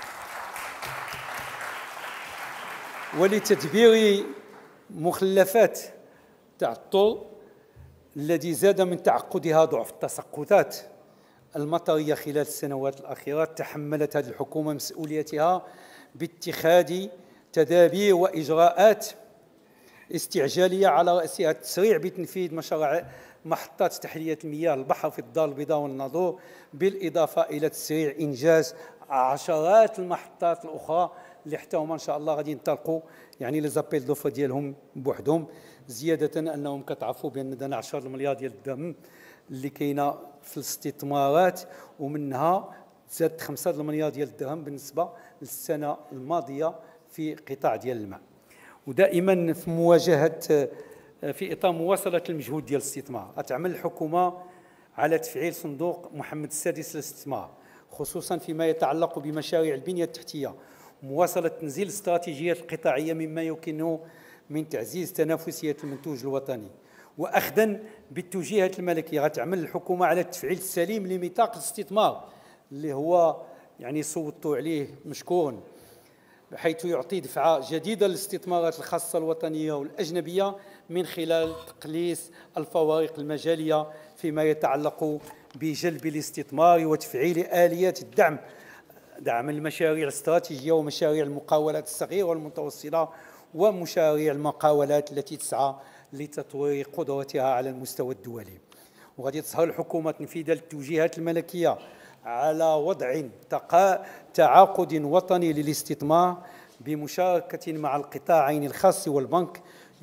A: ولتدبير مخلفات تاع الطرق الذي زاد من تعقدها ضعف التسقطات المطرية خلال السنوات الأخيرة، تحملت هذه الحكومة مسؤوليتها باتخاذ تدابير وإجراءات استعجالية على رأسها التسريع بتنفيذ مشروع محطات تحلية المياه البحر في الدار البيضاء والناظور، بالإضافة إلى تسريع إنجاز عشرات المحطات الأخرى اللي حتى هما إن شاء الله غادي ينطلقوا يعني لي زابيل دوفر ديالهم بوحدهم، زيادة أنهم كتعرفوا بأن دنا عشرة المليار ديال الدرهم اللي كاينه في الاستثمارات، ومنها زادت خمسة المليار ديال الدرهم بالنسبة للسنة الماضية في قطاع ديال الماء. ودائما في مواجهة في إطار مواصلة المجهود ديال الاستثمار، أتعمل الحكومة على تفعيل صندوق محمد السادس للاستثمار، خصوصا فيما يتعلق بمشاريع البنية التحتية، مواصلة تنزيل الاستراتيجيات القطاعية مما يمكن من تعزيز تنافسية المنتوج الوطني. واخذا بالتوجيهات الملكيه غتعمل الحكومه على التفعيل السليم لميثاق الاستثمار اللي هو يعني صوتوا عليه مشكورا، بحيث يعطي دفعه جديده للاستثمارات الخاصه الوطنيه والاجنبيه من خلال تقليص الفوارق المجاليه فيما يتعلق بجلب الاستثمار وتفعيل اليات الدعم، دعم المشاريع الاستراتيجيه ومشاريع المقاولات الصغيره والمتوسطه ومشاريع المقاولات التي تسعى لتطوير قدرتها على المستوى الدولي. وغادي تسهر الحكومة تنفيذ التوجيهات الملكية على وضع تعاقد وطني للاستثمار بمشاركة مع القطاعين الخاص والبنك،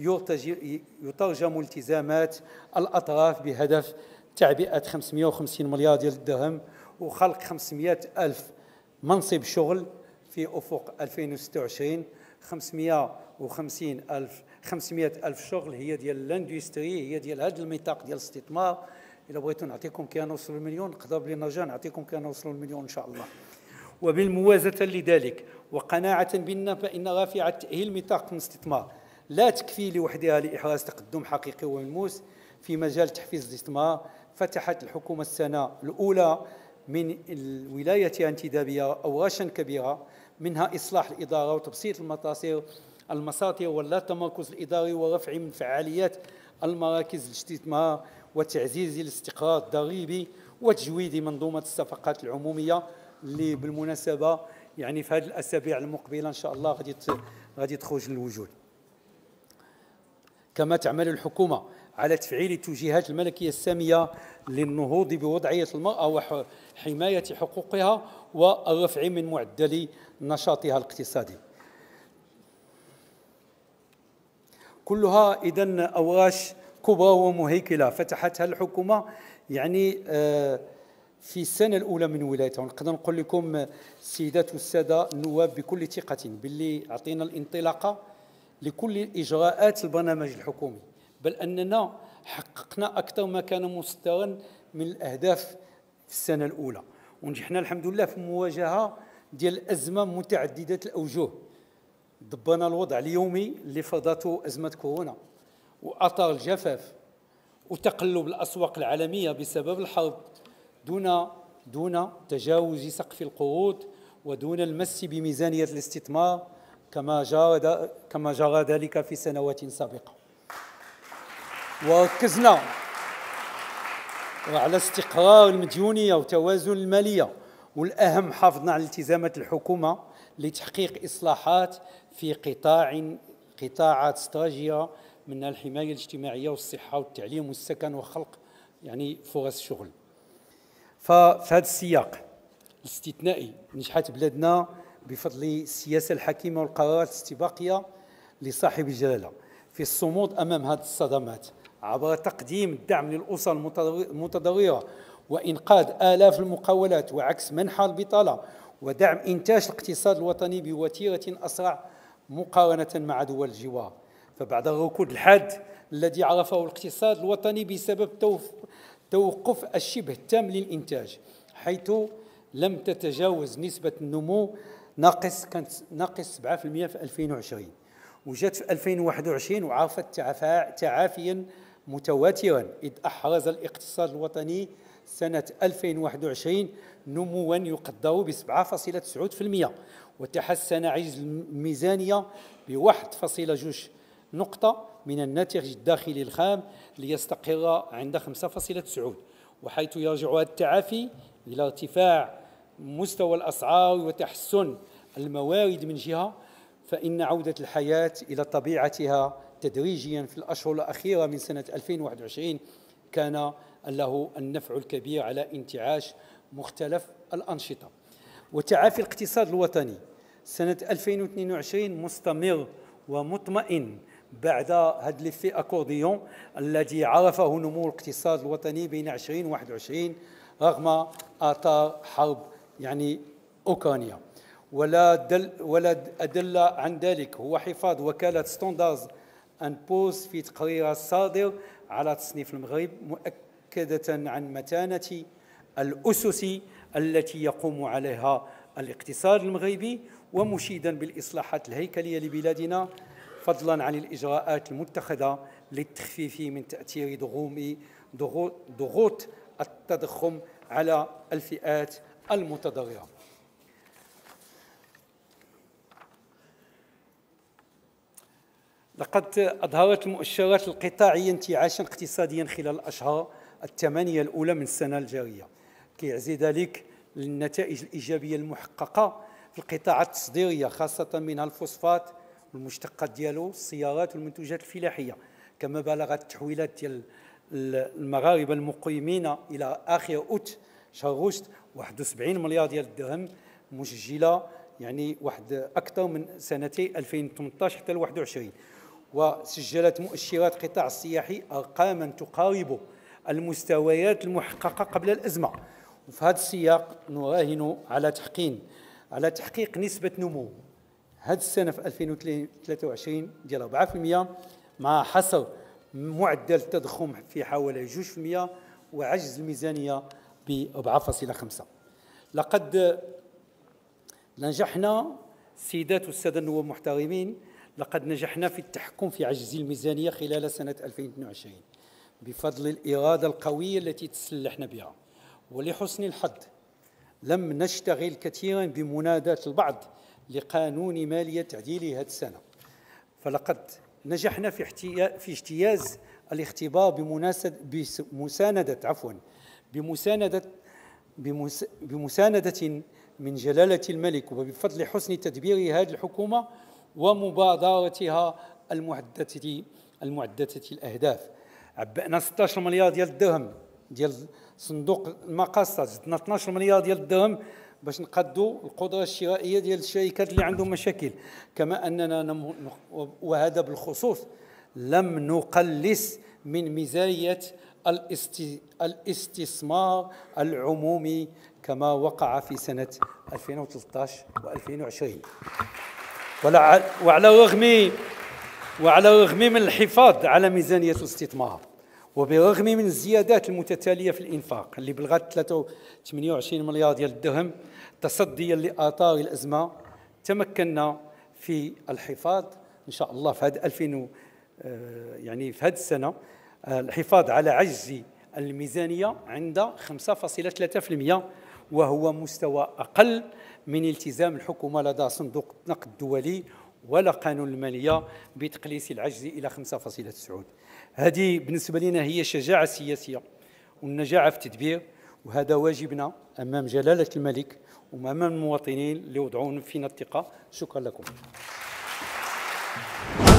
A: يترجم التزامات الأطراف بهدف تعبئة خمسمائة وخمسين مليار ديال الدرهم وخلق خمسمائة ألف منصب شغل في أفق ألفين وستة وعشرين. خمسمائة وخمسين ألف خمسمائة ألف شغل هي ديال الاندستري، هي ديال هذا الميثاق ديال الاستثمار. إلا بغيتوا نعطيكم كي نوصلوا المليون نقدر بلي نرجع نعطيكم كي نوصلوا المليون إن شاء الله. وبالموازة لذلك وقناعة بنا فإن رافعة تأهيل ميثاق الاستثمار لا تكفي لوحدها لإحراز تقدم حقيقي وملموس في مجال تحفيز الاستثمار. فتحت الحكومة السنة الأولى من ولايتها انتدابية أوراشا كبيرة، منها إصلاح الإدارة وتبسيط المصادر المساطر ولا التمركز الإداري ورفع من فعاليات المراكز الاستثمار وتعزيز الاستقرار الضريبي وتجويد منظومة الصفقات العمومية اللي بالمناسبة يعني في هذه الأسابيع المقبلة إن شاء الله غادي غادي تخرج للوجود. كما تعمل الحكومة على تفعيل التوجيهات الملكية السامية للنهوض بوضعية المرأة وحماية حقوقها والرفع من معدل نشاطها الاقتصادي. كلها إذن أوراش كبرى ومهيكلة فتحتها الحكومة يعني في السنة الأولى من ولايتها. ونقدر نقول لكم السيدات والسادة النواب بكل ثقة باللي أعطينا الانطلاقة لكل إجراءات البرنامج الحكومي، بل أننا حققنا أكثر ما كان مصدرا من الأهداف في السنة الأولى، ونجحنا الحمد لله في المواجهة ديال الأزمة متعددة الأوجه. ضبنا الوضع اليومي اللي فرضته أزمة كورونا وأثار الجفاف وتقلب الأسواق العالمية بسبب الحرب دون دون تجاوز سقف القروض ودون المس بميزانية الاستثمار كما جرى كما جرى ذلك في سنوات سابقة. وركزنا على استقرار المديونية وتوازن المالية، والأهم حافظنا على التزامات الحكومة لتحقيق إصلاحات في قطاع قطاعات استراتيجية منها الحماية الاجتماعية والصحة والتعليم والسكن وخلق يعني فرص شغل. ففي هذا السياق الاستثنائي نجحت بلادنا بفضل السياسة الحكيمة والقرارات الاستباقية لصاحب الجلالة في الصمود أمام هذه الصدمات عبر تقديم الدعم للأسر المتضررة وإنقاذ آلاف المقاولات وعكس منحى البطالة ودعم إنتاج الاقتصاد الوطني بوتيرة أسرع مقارنة مع دول الجوار. فبعد الركود الحاد الذي عرفه الاقتصاد الوطني بسبب توقف الشبه التام للإنتاج، حيث لم تتجاوز نسبة النمو ناقص كانت ناقص سبعة بالمئة في ألفين وعشرين، وجات في ألفين وواحد وعشرين وعرفت تعافيا متواترا، إذ أحرز الاقتصاد الوطني سنة ألفين وواحد وعشرين نموا يقدر ب سبعة فاصلة تسعة بالمئة، وتحسن عجز الميزانية ب واحد فاصلة اثنين نقطة من الناتج الداخلي الخام ليستقر عند خمسة فاصلة تسعة، وحيث يرجع هذا التعافي إلى ارتفاع مستوى الأسعار وتحسن الموارد من جهة، فإن عودة الحياة إلى طبيعتها تدريجيا في الأشهر الأخيرة من سنة ألفين وواحد وعشرين كان له النفع الكبير على انتعاش مختلف الأنشطة. وتعافي الاقتصاد الوطني سنة ألفين واثنين وعشرين مستمر ومطمئن بعد هذا ليفي أكورديون الذي عرفه نمو الاقتصاد الوطني بين عشرين وواحد وعشرين رغم آثار حرب يعني أوكرانيا. ولا دل ولا أدل عن ذلك هو حفاظ وكالة ستاندرز أند بورز في تقريرها الصادر على تصنيف المغرب، مؤكدة عن متانة الأسس التي يقوم عليها الاقتصاد المغربي، ومشيدا بالإصلاحات الهيكلية لبلادنا فضلا عن الإجراءات المتخذة للتخفيف من تأثير ضغوم ضغوط التضخم على الفئات المتضررة. لقد أظهرت المؤشرات القطاعية انتعاشا اقتصاديا خلال الأشهر الثمانية الأولى من السنة الجارية، كيعزي ذلك للنتائج الإيجابية المحققة في القطاعات التصديرية خاصة منها الفوسفات والمشتقات ديالو، السيارات والمنتوجات الفلاحية، كما بلغت التحويلات ديال المغاربة المقيمين إلى آخر أوت شهر غشت واحد وسبعين مليار ديال الدرهم مسجلة، يعني واحد أكثر من سنتي ألفين وثمانطاش حتى ل واحد وعشرين. وسجلت مؤشرات قطاع السياحي أرقاما تقارب المستويات المحققة قبل الأزمة. وفي هذا السياق نراهن على تحقيق على تحقيق نسبة نمو هذه السنة في ألفين وثلاثة وعشرين ديال أربعة بالمئة مع حصر معدل التضخم في حوالي جوج بالمئة وعجز الميزانية ب أربعة فاصلة خمسة. لقد نجحنا سيدات والسادة النواب المحترمين، لقد نجحنا في التحكم في عجز الميزانية خلال سنة ألفين واثنين وعشرين بفضل الإرادة القوية التي تسلحنا بها. ولحسن الحظ لم نشتغل كثيرا بمناداة البعض لقانون مالية تعديلي هذه السنة، فلقد نجحنا في في اجتياز الاختبار بمساندة عفوا بمساندة بمساندة من جلالة الملك، وبفضل حسن تدبير هذه الحكومة ومبادرتها المعدة المعدة الأهداف. عبأنا ستة عشر مليار ديال الدرهم ديال صندوق المقاصة، زدنا اثناش مليار ديال الدرهم باش نقدوا القدرة الشرائية ديال الشركات اللي عندهم مشاكل، كما أننا نم... وهذا بالخصوص لم نقلص من ميزانية الاست... الاستثمار العمومي كما وقع في سنة ألفين وثلاثة عشر وألفين وعشرين. ولع... وعلى الرغم وعلى الرغم من الحفاظ على ميزانية الاستثمار وبرغم من الزيادات المتتالية في الإنفاق اللي بلغت ثمانية وعشرين مليار ديال الدرهم تصديا لآثار الأزمة، تمكنا في الحفاظ إن شاء الله في هذا ألفين يعني في هذه السنة الحفاظ على عجز الميزانية عند خمسة فاصلة ثلاثة بالمئة، وهو مستوى أقل من التزام الحكومة لدى صندوق النقد الدولي ولا قانون المالية بتقليص العجز إلى خمسة فاصلة تسعة. هذه بالنسبة لنا هي الشجاعة السياسية والنجاعة في التدبير، وهذا واجبنا أمام جلالة الملك وأمام المواطنين اللي وضعون فينا الثقة. شكرا لكم.